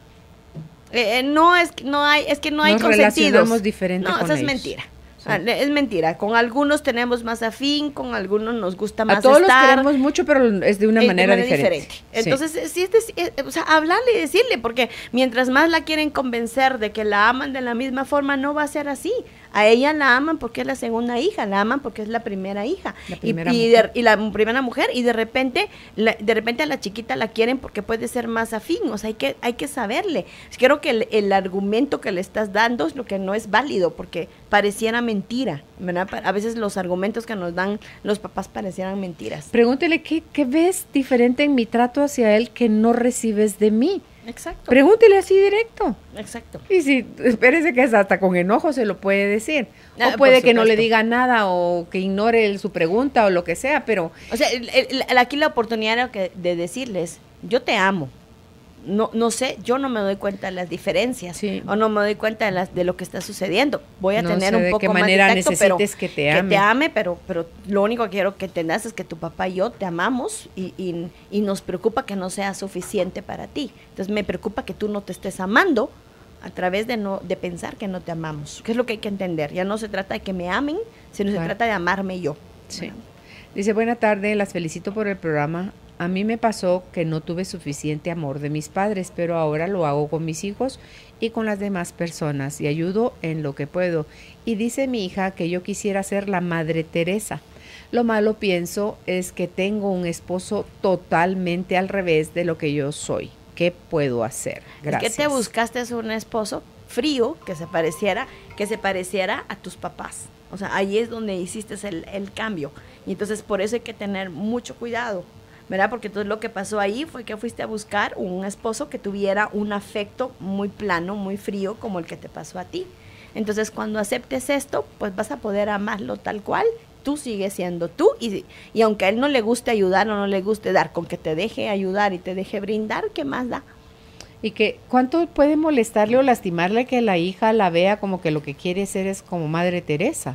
Eh, no es que no hay, es que no hay Nos consentidos. relacionamos diferente No, con eso es ellos. mentira. Sí. Ah, es mentira. Con algunos tenemos más afín, con algunos nos gusta más A todos estar. los queremos mucho, pero es de una Eh, de manera, diferente. Sí. Entonces, eh, sí, es deci- eh, o sea, hablarle y decirle, porque mientras más la quieren convencer de que la aman de la misma forma, no va a ser así. A ella la aman porque es la segunda hija, la aman porque es la primera hija. La Y- primera y, mujer. de- y la m- primera mujer, y de repente, la- de repente a la chiquita la quieren porque puede ser más afín. O sea, hay que, hay que saberle. Creo que el, el argumento que le estás dando es lo que no es válido, porque pareciera mentira, ¿verdad? Pa- A veces los argumentos que nos dan los papás parecieran mentiras. Pregúntele qué, qué ves diferente en mi trato hacia él que no recibes de mí. Exacto. Pregúntele así directo. Exacto. Y si, espérese que es hasta con enojo se lo puede decir. Ah, O puede por que no le supuesto. diga nada o que ignore el- su pregunta o lo que sea, pero O sea, el- el- el- aquí la oportunidad era que- de decirles, yo te amo. No, no sé, yo no me doy cuenta de las diferencias, Sí. o no me doy cuenta de, las, de lo que está sucediendo. Voy a No tener sé un de poco qué más manera de tacto, pero necesites que te que ame. te ame, pero, pero lo único que quiero que entendas es que tu papá y yo te amamos y, y, y nos preocupa que no sea suficiente para ti. Entonces me preocupa que tú no te estés amando a través de no de pensar que no te amamos, que es lo que hay que entender. Ya no se trata de que me amen, sino se Claro. trata de amarme yo. sí. Dice, buena tarde, las felicito por el programa. A mí me pasó que no tuve suficiente amor de mis padres, pero ahora lo hago con mis hijos y con las demás personas y ayudo en lo que puedo. Y dice mi hija que yo quisiera ser la Madre Teresa. Lo malo pienso es que tengo un esposo totalmente al revés de lo que yo soy. ¿Qué puedo hacer? Gracias. Es que te buscaste un esposo frío que se pareciera, que se pareciera a tus papás. O sea, ahí es donde hiciste el, el cambio. Y entonces por eso hay que tener mucho cuidado, ¿verdad? Porque entonces lo que pasó ahí fue que fuiste a buscar un esposo que tuviera un afecto muy plano, muy frío, como el que te pasó a ti. Entonces cuando aceptes esto, pues vas a poder amarlo tal cual. Tú sigues siendo tú y, y aunque a él no le guste ayudar o no le guste dar, con que te deje ayudar y te deje brindar, ¿qué más da? Y que cuánto puede molestarle o lastimarle que la hija la vea como que lo que quiere ser es como Madre Teresa.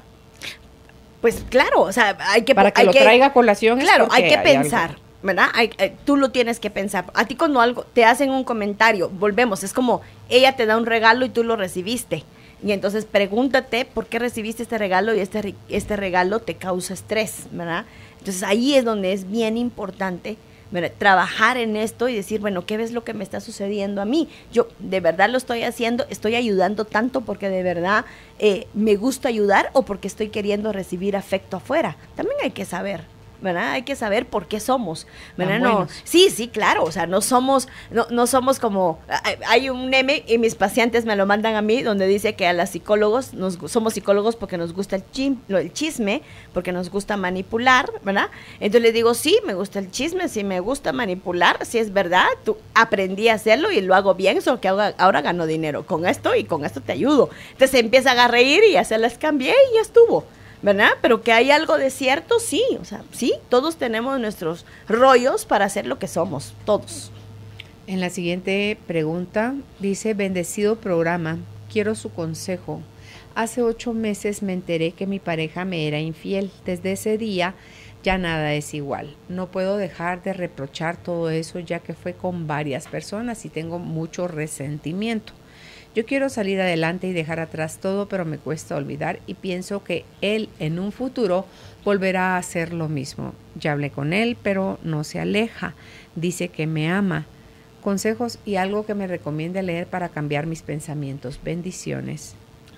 Pues claro, o sea, hay que... Para que hay lo traiga a colación. es Claro, porque hay que algo. pensar, ¿verdad? Hay- eh, tú lo tienes que pensar. A ti cuando algo te hacen un comentario, volvemos, es como ella te da un regalo y tú lo recibiste. Y entonces pregúntate por qué recibiste este regalo y este, re- este regalo te causa estrés, ¿verdad? Entonces ahí es donde es bien importante, ¿verdad? Trabajar en esto y decir, bueno, ¿qué ves lo que me está sucediendo a mí? Yo de verdad lo estoy haciendo, estoy ayudando tanto porque de verdad eh, me gusta ayudar o porque estoy queriendo recibir afecto afuera. También hay que saber. ¿verdad? Hay que saber por qué somos, ¿verdad? Tan No, buenos. sí, sí, claro, o sea, no somos, no, no somos como, hay- hay un meme y mis pacientes me lo mandan a mí donde dice que a las psicólogos, nos, gu- somos psicólogos porque nos gusta el, chim- lo- el chisme, porque nos gusta manipular, ¿verdad? Entonces le digo, sí, me gusta el chisme, sí me gusta manipular, sí es verdad, tú aprendí a hacerlo y lo hago bien, solo que ahora, ahora gano dinero con esto y con esto te ayudo. Entonces se empiezan a reír y ya se las cambié y ya estuvo. ¿Verdad? Pero que hay algo de cierto, sí, o sea, sí, todos tenemos nuestros rollos para hacer lo que somos, todos. En la siguiente pregunta dice, bendecido programa, quiero su consejo. Hace ocho meses me enteré que mi pareja me era infiel. Desde ese día ya nada es igual. No puedo dejar de reprochar todo eso ya que fue con varias personas y tengo mucho resentimiento. Yo quiero salir adelante y dejar atrás todo, pero me cuesta olvidar y pienso que él en un futuro volverá a hacer lo mismo. Ya hablé con él, pero no se aleja. Dice que me ama. Consejos y algo que me recomiende leer para cambiar mis pensamientos. Bendiciones.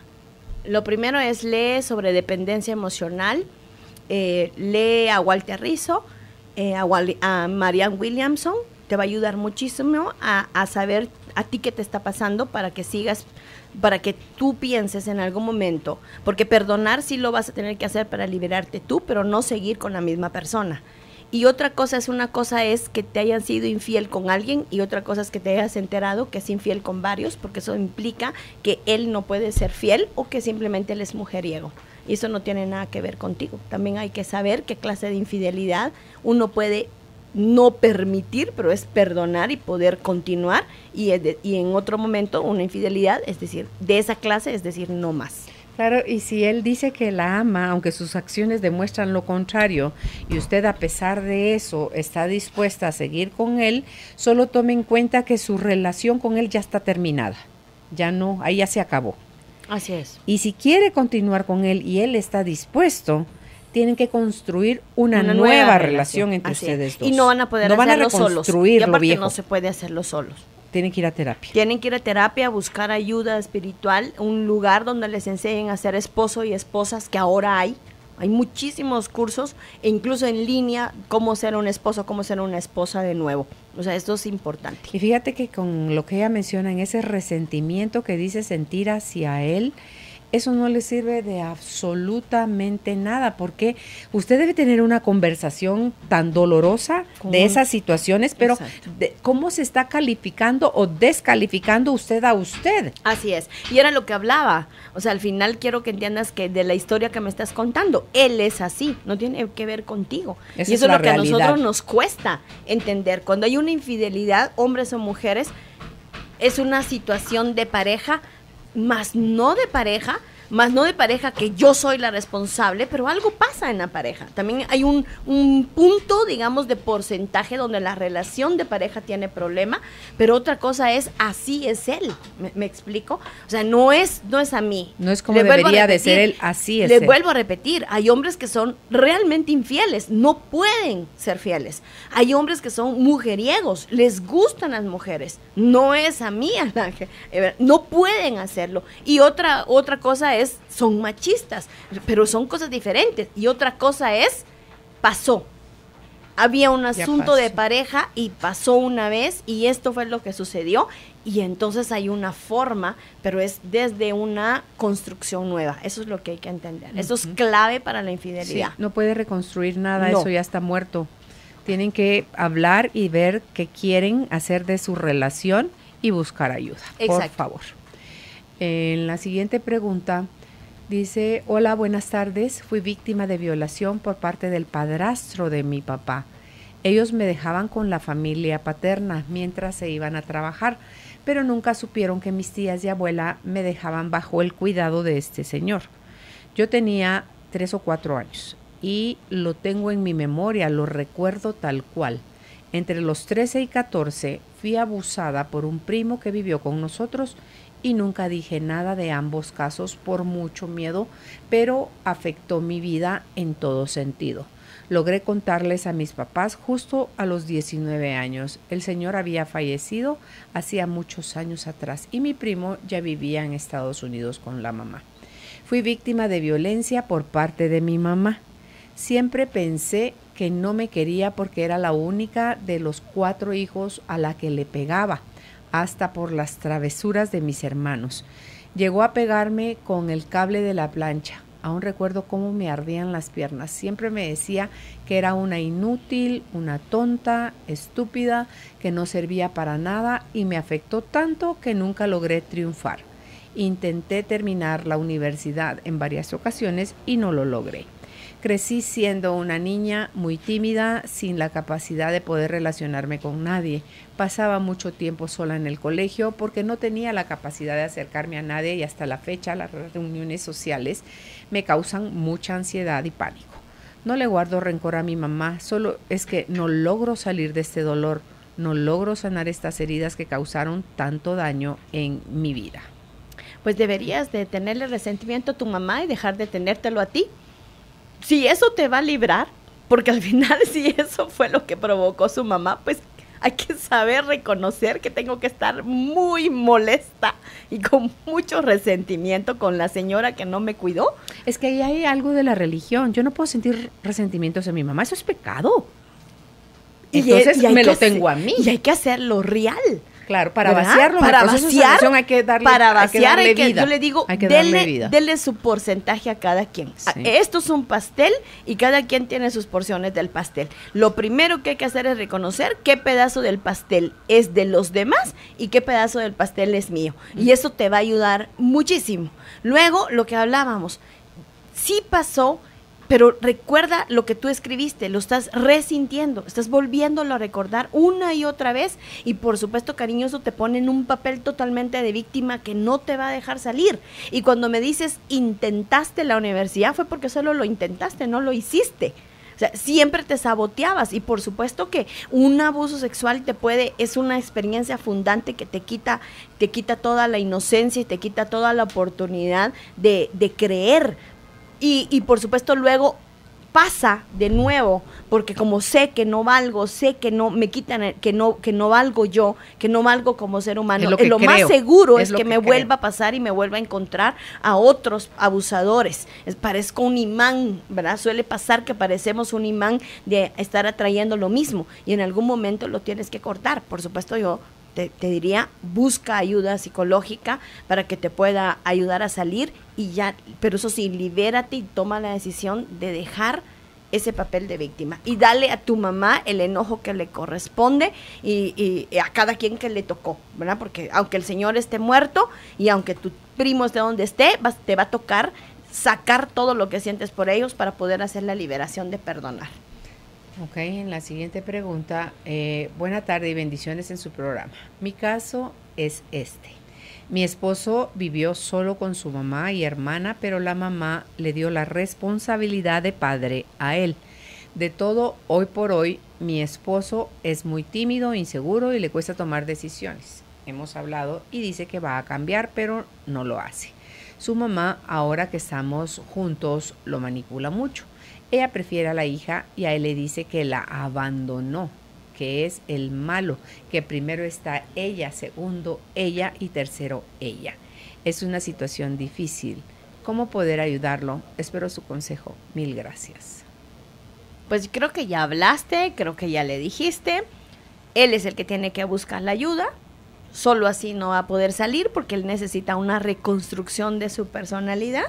Lo primero es lee sobre dependencia emocional, eh, lee a Walter Rizzo, eh, a, Wal- a Marianne Williamson, te va a ayudar muchísimo a, a saber a ti qué te está pasando para que sigas, para que tú pienses en algún momento, porque perdonar sí lo vas a tener que hacer para liberarte tú, pero no seguir con la misma persona. Y otra cosa es, una cosa es que te hayan sido infiel con alguien y otra cosa es que te hayas enterado que es infiel con varios, porque eso implica que él no puede ser fiel o que simplemente él es mujeriego. Y eso no tiene nada que ver contigo. También hay que saber qué clase de infidelidad uno puede no permitir, pero es perdonar y poder continuar. Y, es de- y en otro momento una infidelidad, es decir, de esa clase, es decir, no más. Claro, y si él dice que la ama, aunque sus acciones demuestran lo contrario, y usted a pesar de eso está dispuesta a seguir con él, solo tome en cuenta que su relación con él ya está terminada. Ya no, ahí ya se acabó. Así es. Y si quiere continuar con él y él está dispuesto, tienen que construir una, Una nueva, nueva relación relación. entre Así es. ustedes dos. Y no van a poder no van a hacerlo solos. reconstruir Y lo aparte viejo. no se puede hacerlo solos. Tienen que ir a terapia. Tienen que ir a terapia, buscar ayuda espiritual, un lugar donde les enseñen a ser esposo y esposas, que ahora hay. Hay muchísimos cursos, e incluso en línea, cómo ser un esposo, cómo ser una esposa de nuevo. O sea, esto es importante. Y fíjate que con lo que ella menciona, en ese resentimiento que dice sentir hacia él, eso no le sirve de absolutamente nada, porque usted debe tener una conversación tan dolorosa Con- de esas situaciones, pero Exacto. de cómo se está calificando o descalificando usted a usted. Así es. Y era lo que hablaba. O sea, al final quiero que entiendas que de la historia que me estás contando, él es así, no tiene que ver contigo. Esa y es eso es la lo que a realidad. nosotros nos cuesta entender. Cuando hay una infidelidad, hombres o mujeres, es una situación de pareja, más no de pareja, más no de pareja que yo soy la responsable, pero algo pasa en la pareja. También hay un, un punto, digamos, de porcentaje donde la relación de pareja tiene problema, pero otra cosa es, así es él. ¿Me, me explico? O sea, no es, no es a mí. No es como Le vuelvo a debería de repetir, ser él, así es Le él. vuelvo a repetir, hay hombres que son realmente infieles, no pueden ser fieles. Hay hombres que son mujeriegos, les gustan las mujeres, no es a mí, Ángel, eh, no pueden hacerlo. Y otra, otra cosa es, son machistas, pero son cosas diferentes. Y otra cosa es, pasó. Había un Ya asunto de pasó. pareja y pasó una vez y esto fue lo que sucedió y entonces hay una forma, pero es desde una construcción nueva. Eso es lo que hay que entender. Eso es clave para la Sí, infidelidad. no puede reconstruir nada, No. eso ya está muerto. Tienen que hablar y ver qué quieren hacer de su relación y buscar ayuda, por Exacto. favor. En la siguiente pregunta dice, hola, buenas tardes, fui víctima de violación por parte del padrastro de mi papá. Ellos me dejaban con la familia paterna mientras se iban a trabajar, pero nunca supieron que mis tías y abuela me dejaban bajo el cuidado de este señor. Yo tenía tres o cuatro años y lo tengo en mi memoria, lo recuerdo tal cual. Entre los trece y catorce fui abusada por un primo que vivió con nosotros y nunca dije nada de ambos casos por mucho miedo, pero afectó mi vida en todo sentido. Logré contarles a mis papás justo a los diecinueve años. El señor había fallecido hacía muchos años atrás y mi primo ya vivía en Estados Unidos con la mamá. Fui víctima de violencia por parte de mi mamá. Siempre pensé que no me quería porque era la única de los cuatro hijos a la que le pegaba, hasta por las travesuras de mis hermanos. Llegó a pegarme con el cable de la plancha. Aún recuerdo cómo me ardían las piernas. Siempre me decía que era una inútil, una tonta, estúpida, que no servía para nada y me afectó tanto que nunca logré triunfar. Intenté terminar la universidad en varias ocasiones y no lo logré. Crecí siendo una niña muy tímida, sin la capacidad de poder relacionarme con nadie. Pasaba mucho tiempo sola en el colegio porque no tenía la capacidad de acercarme a nadie y hasta la fecha las reuniones sociales me causan mucha ansiedad y pánico. No le guardo rencor a mi mamá, solo es que no logro salir de este dolor, no logro sanar estas heridas que causaron tanto daño en mi vida. Pues deberías de tenerle resentimiento a tu mamá y dejar de tenértelo a ti. Si eso te va a librar, porque al final si eso fue lo que provocó su mamá, pues hay que saber reconocer que tengo que estar muy molesta y con mucho resentimiento con la señora que no me cuidó. Es que ahí hay algo de la religión. Yo no puedo sentir resentimientos en mi mamá, eso es pecado. Entonces y, y me lo hacer, tengo a mí. Y hay que hacerlo real. Claro, para ¿verdad? vaciarlo, para vaciar, hay que darle, para vaciar, hay que darle hay que, vida. Yo le digo, hay que denle, darle vida. denle su porcentaje a cada quien. Sí. Esto es un pastel y cada quien tiene sus porciones del pastel. Lo primero que hay que hacer es reconocer qué pedazo del pastel es de los demás y qué pedazo del pastel es mío. Mm. Y eso te va a ayudar muchísimo. Luego, lo que hablábamos, sí pasó, pero recuerda lo que tú escribiste, lo estás resintiendo, estás volviéndolo a recordar una y otra vez y por supuesto, cariño, eso te pone en un papel totalmente de víctima que no te va a dejar salir. Y cuando me dices intentaste la universidad fue porque solo lo intentaste, no lo hiciste. O sea, siempre te saboteabas y por supuesto que un abuso sexual te puede, es una experiencia fundante que te quita, te quita toda la inocencia y te quita toda la oportunidad de, de creer. Y, y por supuesto luego pasa de nuevo, porque como sé que no valgo, sé que no me quitan, que no que no valgo yo, que no valgo como ser humano, es lo, que lo creo, más seguro es, es que, que me creo. vuelva a pasar y me vuelva a encontrar a otros abusadores. Es, parezco un imán, ¿verdad? Suele pasar que parecemos un imán de estar atrayendo lo mismo y en algún momento lo tienes que cortar. Por supuesto yo Te, te diría, busca ayuda psicológica para que te pueda ayudar a salir y ya, pero eso sí, libérate y toma la decisión de dejar ese papel de víctima y dale a tu mamá el enojo que le corresponde y, y, y a cada quien que le tocó, ¿verdad? Porque aunque el señor esté muerto y aunque tu primo esté donde esté, vas, te va a tocar sacar todo lo que sientes por ellos para poder hacer la liberación de perdonar. Ok, en la siguiente pregunta, eh, buena tarde y bendiciones en su programa. Mi caso es este. Mi esposo vivió solo con su mamá y hermana, pero la mamá le dio la responsabilidad de padre a él. De todo, hoy por hoy, mi esposo es muy tímido, inseguro y le cuesta tomar decisiones. Hemos hablado y dice que va a cambiar, pero no lo hace. Su mamá, ahora que estamos juntos, lo manipula mucho. Ella prefiere a la hija y a él le dice que la abandonó, que es el malo, que primero está ella, segundo ella y tercero ella. Es una situación difícil. ¿Cómo poder ayudarlo? Espero su consejo. Mil gracias. Pues creo que ya hablaste, creo que ya le dijiste. Él es el que tiene que buscar la ayuda. Solo así no va a poder salir porque él necesita una reconstrucción de su personalidad.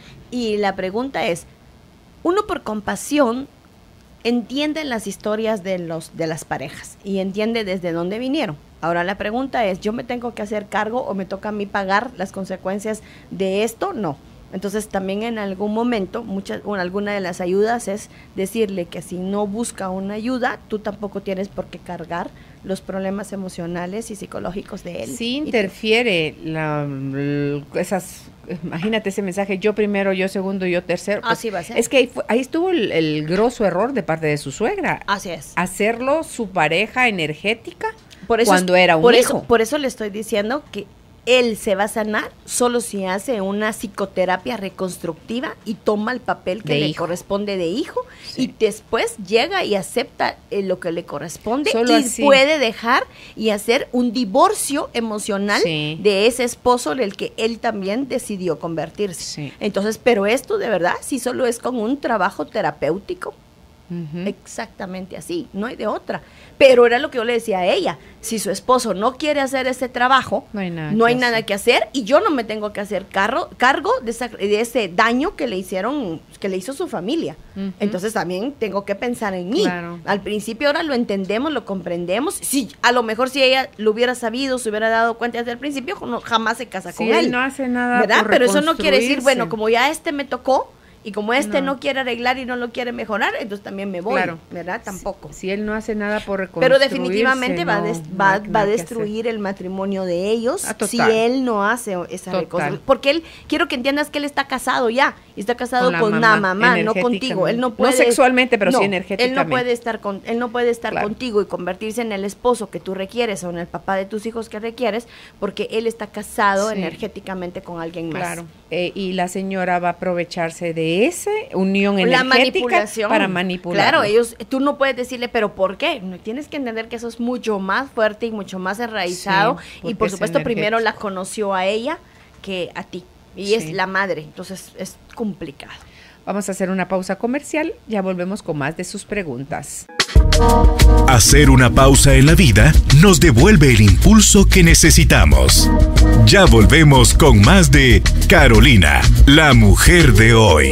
Y la pregunta es, uno por compasión entiende las historias de, los, de las parejas y entiende desde dónde vinieron. Ahora la pregunta es, ¿yo me tengo que hacer cargo o me toca a mí pagar las consecuencias de esto? No. Entonces también en algún momento, muchas, una, alguna de las ayudas es decirle que si no busca una ayuda, tú tampoco tienes por qué cargar los problemas emocionales y psicológicos de él. Sí interfiere la, esas, imagínate ese mensaje, yo primero, yo segundo, yo tercero. Pues, así va a ser. Es que ahí, fue, ahí estuvo el, el grosso error de parte de su suegra. Así es. Hacerlo su pareja energética por eso, cuando era un por hijo. Eso, por eso le estoy diciendo que él se va a sanar solo si hace una psicoterapia reconstructiva y toma el papel que de le hijo. corresponde de hijo, sí. Y después llega y acepta eh, lo que le corresponde Solo y así. puede dejar y hacer un divorcio emocional sí. de ese esposo en el que él también decidió convertirse. Sí. Entonces, pero esto de verdad, si solo es con un trabajo terapéutico, Uh-huh. Exactamente así, no hay de otra. Pero era lo que yo le decía a ella, si su esposo no quiere hacer ese trabajo, no hay nada, no que, hay hacer. nada que hacer y yo no me tengo que hacer cargo, cargo de, esa, de ese daño que le hicieron, que le hizo su familia. Uh-huh. Entonces también tengo que pensar en mí. Claro. Al principio ahora lo entendemos, lo comprendemos. Si, a lo mejor si ella lo hubiera sabido, se hubiera dado cuenta desde el principio, no, jamás se casa sí, con él. él no hace nada, ¿verdad? por Pero eso no quiere decir, bueno, como ya este me tocó, y como este no. no quiere arreglar y no lo quiere mejorar, entonces también me voy, claro. ¿verdad? Tampoco. Si, si él no hace nada por reconstruirse, pero definitivamente va, no, des, no va, hay va a destruir el matrimonio de ellos ah, si él no hace esa reconstrucción. Porque él, quiero que entiendas que él está casado ya, y está casado con, la con mamá, una mamá, no contigo. Él no puede, no sexualmente, pero no, sí energéticamente. Él no puede estar con, él no puede estar claro. contigo y convertirse en el esposo que tú requieres o en el papá de tus hijos que requieres, porque él está casado sí. energéticamente con alguien más. Claro. Eh, y la señora va a aprovecharse de ese unión energética la manipulación. Para manipular. Claro, ellos, tú no puedes decirle, pero ¿por qué? Tienes que entender que eso es mucho más fuerte y mucho más enraizado. Sí, y por supuesto, primero la conoció a ella que a ti. Y sí. es la madre. Entonces es complicado. Vamos a hacer una pausa comercial. Ya volvemos con más de sus preguntas. Hacer una pausa en la vida nos devuelve el impulso que necesitamos. Ya volvemos con más de Carolina, la mujer de hoy.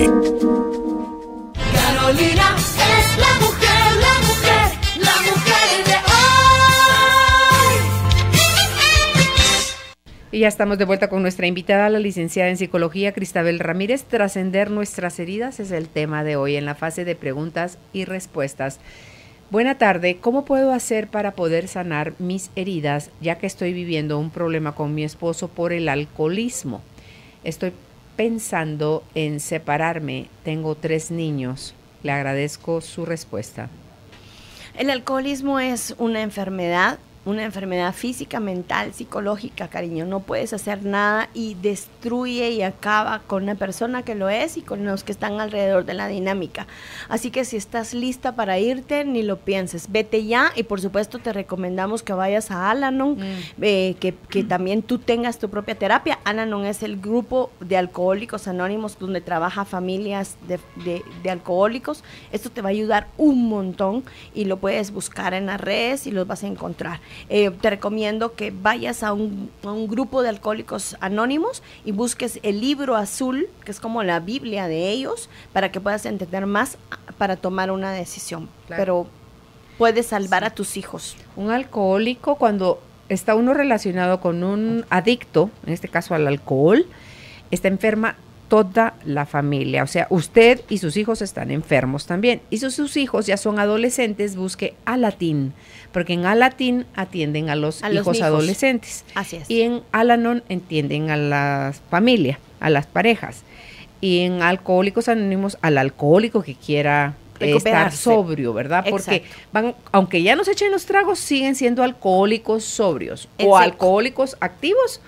Carolina es la mujer, la mujer, la mujer de hoy. Y ya estamos de vuelta con nuestra invitada, la licenciada en psicología, Cristabel Ramírez. Trascender nuestras heridas es el tema de hoy en la fase de preguntas y respuestas. Buena tarde, ¿cómo puedo hacer para poder sanar mis heridas, ya que estoy viviendo un problema con mi esposo por el alcoholismo? Estoy pensando en separarme, tengo tres niños. Le agradezco su respuesta. El alcoholismo es una enfermedad, una enfermedad física, mental, psicológica, cariño. No puedes hacer nada y destruye y acaba con la persona que lo es y con los que están alrededor de la dinámica. Así que si estás lista para irte, ni lo pienses. Vete ya y por supuesto te recomendamos que vayas a Al-Anon, mm. eh, que, que mm. también tú tengas tu propia terapia. Al-Anon es el grupo de alcohólicos anónimos donde trabaja familias de, de, de alcohólicos. Esto te va a ayudar un montón y lo puedes buscar en las redes y los vas a encontrar. Eh, te recomiendo que vayas a un, a un grupo de alcohólicos anónimos y busques el libro azul, que es como la Biblia de ellos, para que puedas entender más para tomar una decisión. Claro. Pero puedes salvar sí. a tus hijos. Un alcohólico, cuando está uno relacionado con un adicto, en este caso al alcohol, está enferma toda la familia, o sea, usted y sus hijos están enfermos también. Y si sus hijos ya son adolescentes, busque Al-Anon, porque en Al-Anon atienden a los, a hijos, los hijos adolescentes. Así es. Y en Al-Anon entienden a la familia, a las parejas. Y en Alcohólicos Anónimos, al alcohólico que quiera estar sobrio, ¿verdad? Porque van, aunque ya nos echen los tragos, siguen siendo alcohólicos sobrios en o seco. Alcohólicos activos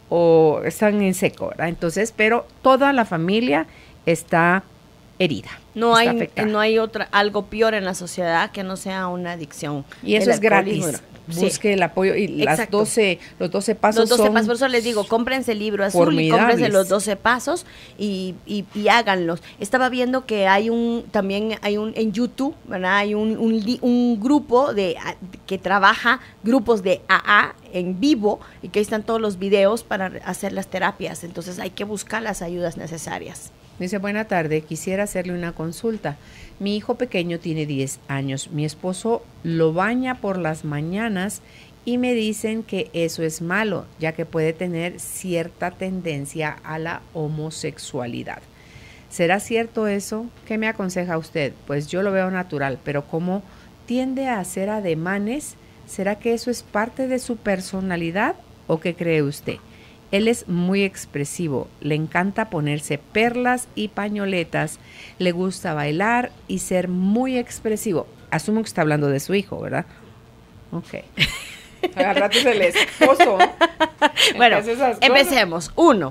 o están en seco, ¿verdad? Entonces, pero toda la familia está herida. No está hay afectada. no hay otra algo peor en la sociedad que no sea una adicción. Y eso es gratis. Busque sí. el apoyo y las doce, los doce pasos Los doce son pasos, por eso les digo, cómprense el libro azul y cómprense los doce pasos y, y, y háganlos. Estaba viendo que hay un, también hay un, en YouTube, ¿verdad? Hay un, un, un grupo de que trabaja grupos de A A en vivo y que ahí están todos los videos para hacer las terapias. Entonces hay que buscar las ayudas necesarias. Dice, buena tarde, quisiera hacerle una consulta. Mi hijo pequeño tiene diez años. Mi esposo lo baña por las mañanas y me dicen que eso es malo, ya que puede tener cierta tendencia a la homosexualidad. ¿Será cierto eso? ¿Qué me aconseja usted? Pues yo lo veo natural, pero como tiende a hacer ademanes, ¿será que eso es parte de su personalidad o qué cree usted? Él es muy expresivo, le encanta ponerse perlas y pañoletas, le gusta bailar y ser muy expresivo. Asumo que está hablando de su hijo, ¿verdad? Ok. Al rato es el esposo. Bueno, empecemos. Uno,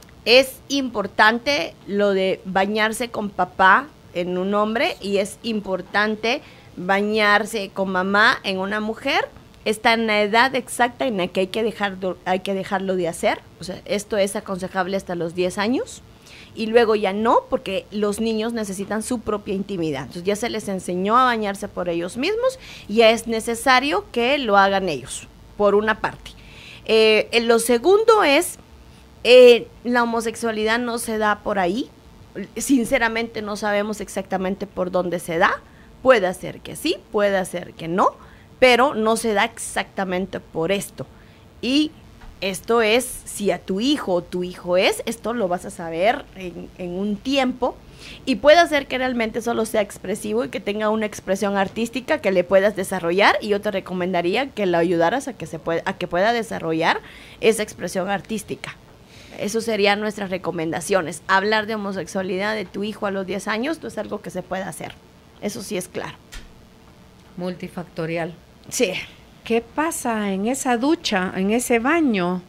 es importante lo de bañarse con papá en un hombre y es importante bañarse con mamá en una mujer. Está en la edad exacta en la que hay que, dejar, hay que dejarlo de hacer. O sea, esto es aconsejable hasta los diez años. y luego ya no, porque los niños necesitan su propia intimidad. Entonces ya se les enseñó a bañarse por ellos mismos y ya es necesario que lo hagan ellos, por una parte. Eh, lo segundo es, eh, la homosexualidad no se da por ahí. Sinceramente no sabemos exactamente por dónde se da. Puede ser que sí, puede ser que no, pero no se da exactamente por esto. Y esto es, si a tu hijo o tu hijo es, esto lo vas a saber en, en un tiempo, y puede ser que realmente solo sea expresivo y que tenga una expresión artística que le puedas desarrollar, y yo te recomendaría que lo ayudaras a que, se pueda, a que pueda desarrollar esa expresión artística. Eso serían nuestras recomendaciones. Hablar de homosexualidad de tu hijo a los diez años no es algo que se pueda hacer. Eso sí es claro. Multifactorial. Sí. ¿Qué pasa en esa ducha, en ese baño?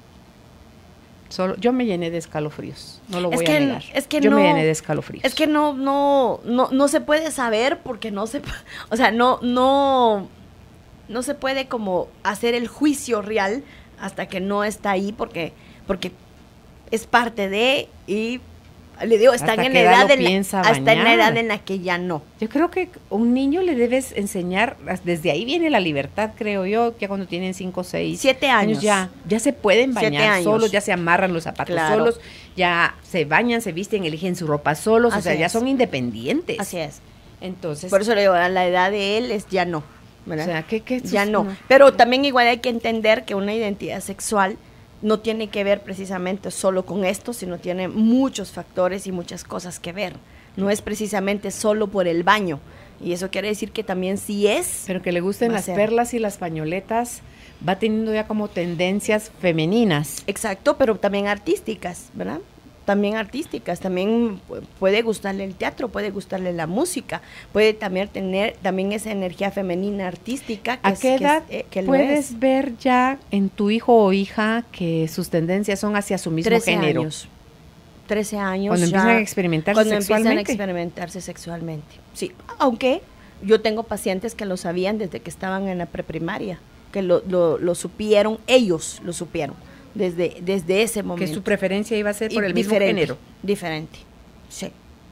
Solo, yo me llené de escalofríos, no lo voy es que, a negar. Es que yo no, me llené de escalofríos. Es que no, no, no, no se puede saber porque no se, o sea, no, no, no se puede como hacer el juicio real hasta que no está ahí, porque, porque es parte de, y le digo, están Hasta en qué edad edad lo en la, piensa hasta en la bañar. edad en la que ya no. Yo creo que un niño le debes enseñar, desde ahí viene la libertad, creo yo, que cuando tienen cinco, seis, Siete años. ya, ya se pueden Siete bañar años. solos, ya se amarran los zapatos Claro. solos, ya se bañan, se visten, eligen su ropa solos, Así o sea, ya es. son independientes. Así es. Entonces, Por eso le digo, a la edad de él es ya no, o ¿verdad? sea, ¿qué, qué ya sus- no. Pero también igual hay que entender que una identidad sexual no tiene que ver precisamente solo con esto, sino tiene muchos factores y muchas cosas que ver. No es precisamente solo por el baño. Y eso quiere decir que también sí es. Pero que le gusten va a las ser. perlas y las pañoletas, va teniendo ya como tendencias femeninas. Exacto, pero también artísticas, ¿verdad? También artísticas, también pu- puede gustarle el teatro, puede gustarle la música, puede también tener también esa energía femenina artística. Que ¿A es- qué que edad es, eh, que lo puedes es. ver ya en tu hijo o hija que sus tendencias son hacia su mismo trece género? años. trece años. Cuando ya- empiezan a experimentarse cuando empiezan a sexualmente. experimentarse sexualmente. Sí, aunque yo tengo pacientes que lo sabían desde que estaban en la preprimaria, que lo, lo, lo supieron, ellos lo supieron, desde, desde ese momento. Que su preferencia iba a ser por Y el mismo diferente, género. Diferente, sí.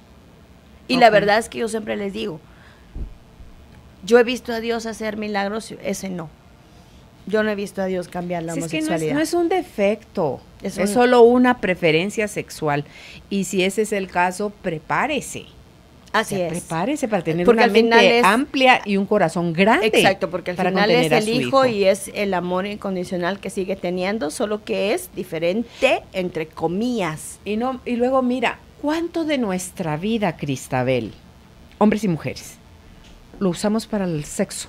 Y Ok. la verdad es que yo siempre les digo, yo he visto a Dios hacer milagros, ese no. Yo no he visto a Dios cambiar la Si es que no es, homosexualidad. no es un defecto, Es es, un- solo una preferencia sexual. Y si ese es el caso, prepárese. Así O sea, es. Prepárese para tener Porque una al final mente es- amplia y un corazón grande. Exacto, porque al para final es contener a el su hijo, y es el amor incondicional que sigue teniendo, solo que es diferente, entre comillas. Y, no, y luego mira, ¿cuánto de nuestra vida, Cristabel, hombres y mujeres, lo usamos para el sexo?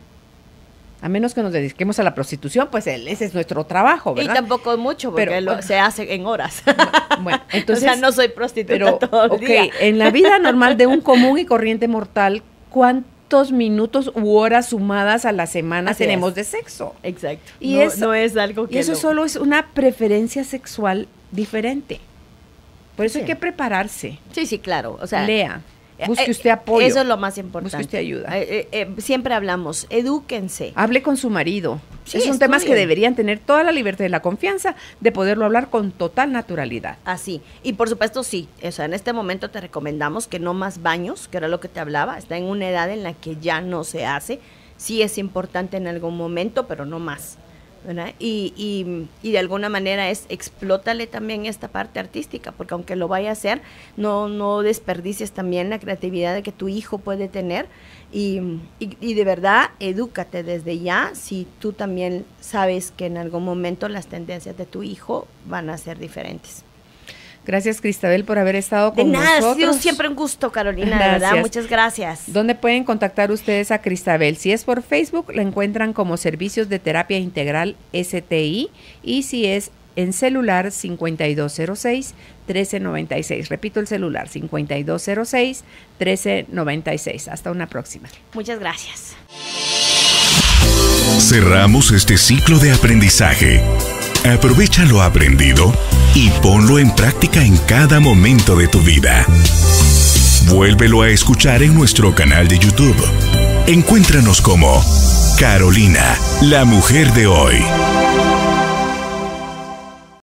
A menos que nos dediquemos a la prostitución, pues el- ese es nuestro trabajo, Y ¿verdad? tampoco mucho, porque Pero, lo- bueno. se hace en horas. Bueno, entonces, o sea, no soy prostituta pero, todo el ok, día. en la vida normal de un común y corriente mortal, ¿cuántos minutos u horas sumadas a la semana Así tenemos es. de sexo? Exacto. Y no, eso- no es algo que Y eso lo- solo es una preferencia sexual diferente. Por eso Sí. hay que prepararse. Sí, sí, claro. O sea, Lea, eh, busque eh, usted apoyo. Eso es lo más importante. Busque usted ayuda. Eh, eh, eh, siempre hablamos, edúquense. Hable con su marido. Sí, Esos son temas que estudien. deberían tener toda la libertad y la confianza de poderlo hablar con total naturalidad. Así. Y por supuesto, sí. O sea, en este momento te recomendamos que no más baños, que era lo que te hablaba. Está en una edad en la que ya no se hace. Sí es importante en algún momento, pero no más, ¿verdad? Y, y, y de alguna manera es explótale también esta parte artística, porque aunque lo vaya a hacer, no, no desperdicies también la creatividad de que tu hijo puede tener. Y, y, y de verdad, edúcate desde ya, si tú también sabes que en algún momento las tendencias de tu hijo van a ser diferentes. Gracias, Cristabel, por haber estado De con nada, ha sido nosotros. siempre un gusto, Carolina, de verdad, Gracias. muchas gracias. ¿Dónde pueden contactar ustedes a Cristabel? Si es por Facebook, la encuentran como Servicios de Terapia Integral S T I, y si es en celular cincuenta y dos cero seis, trece noventa y seis. Repito el celular, cincuenta y dos cero seis, trece noventa y seis. Hasta una próxima. Muchas gracias. Cerramos este ciclo de aprendizaje. Aprovecha lo aprendido y ponlo en práctica en cada momento de tu vida. Vuélvelo a escuchar en nuestro canal de YouTube. Encuéntranos como Carolina, la mujer de hoy.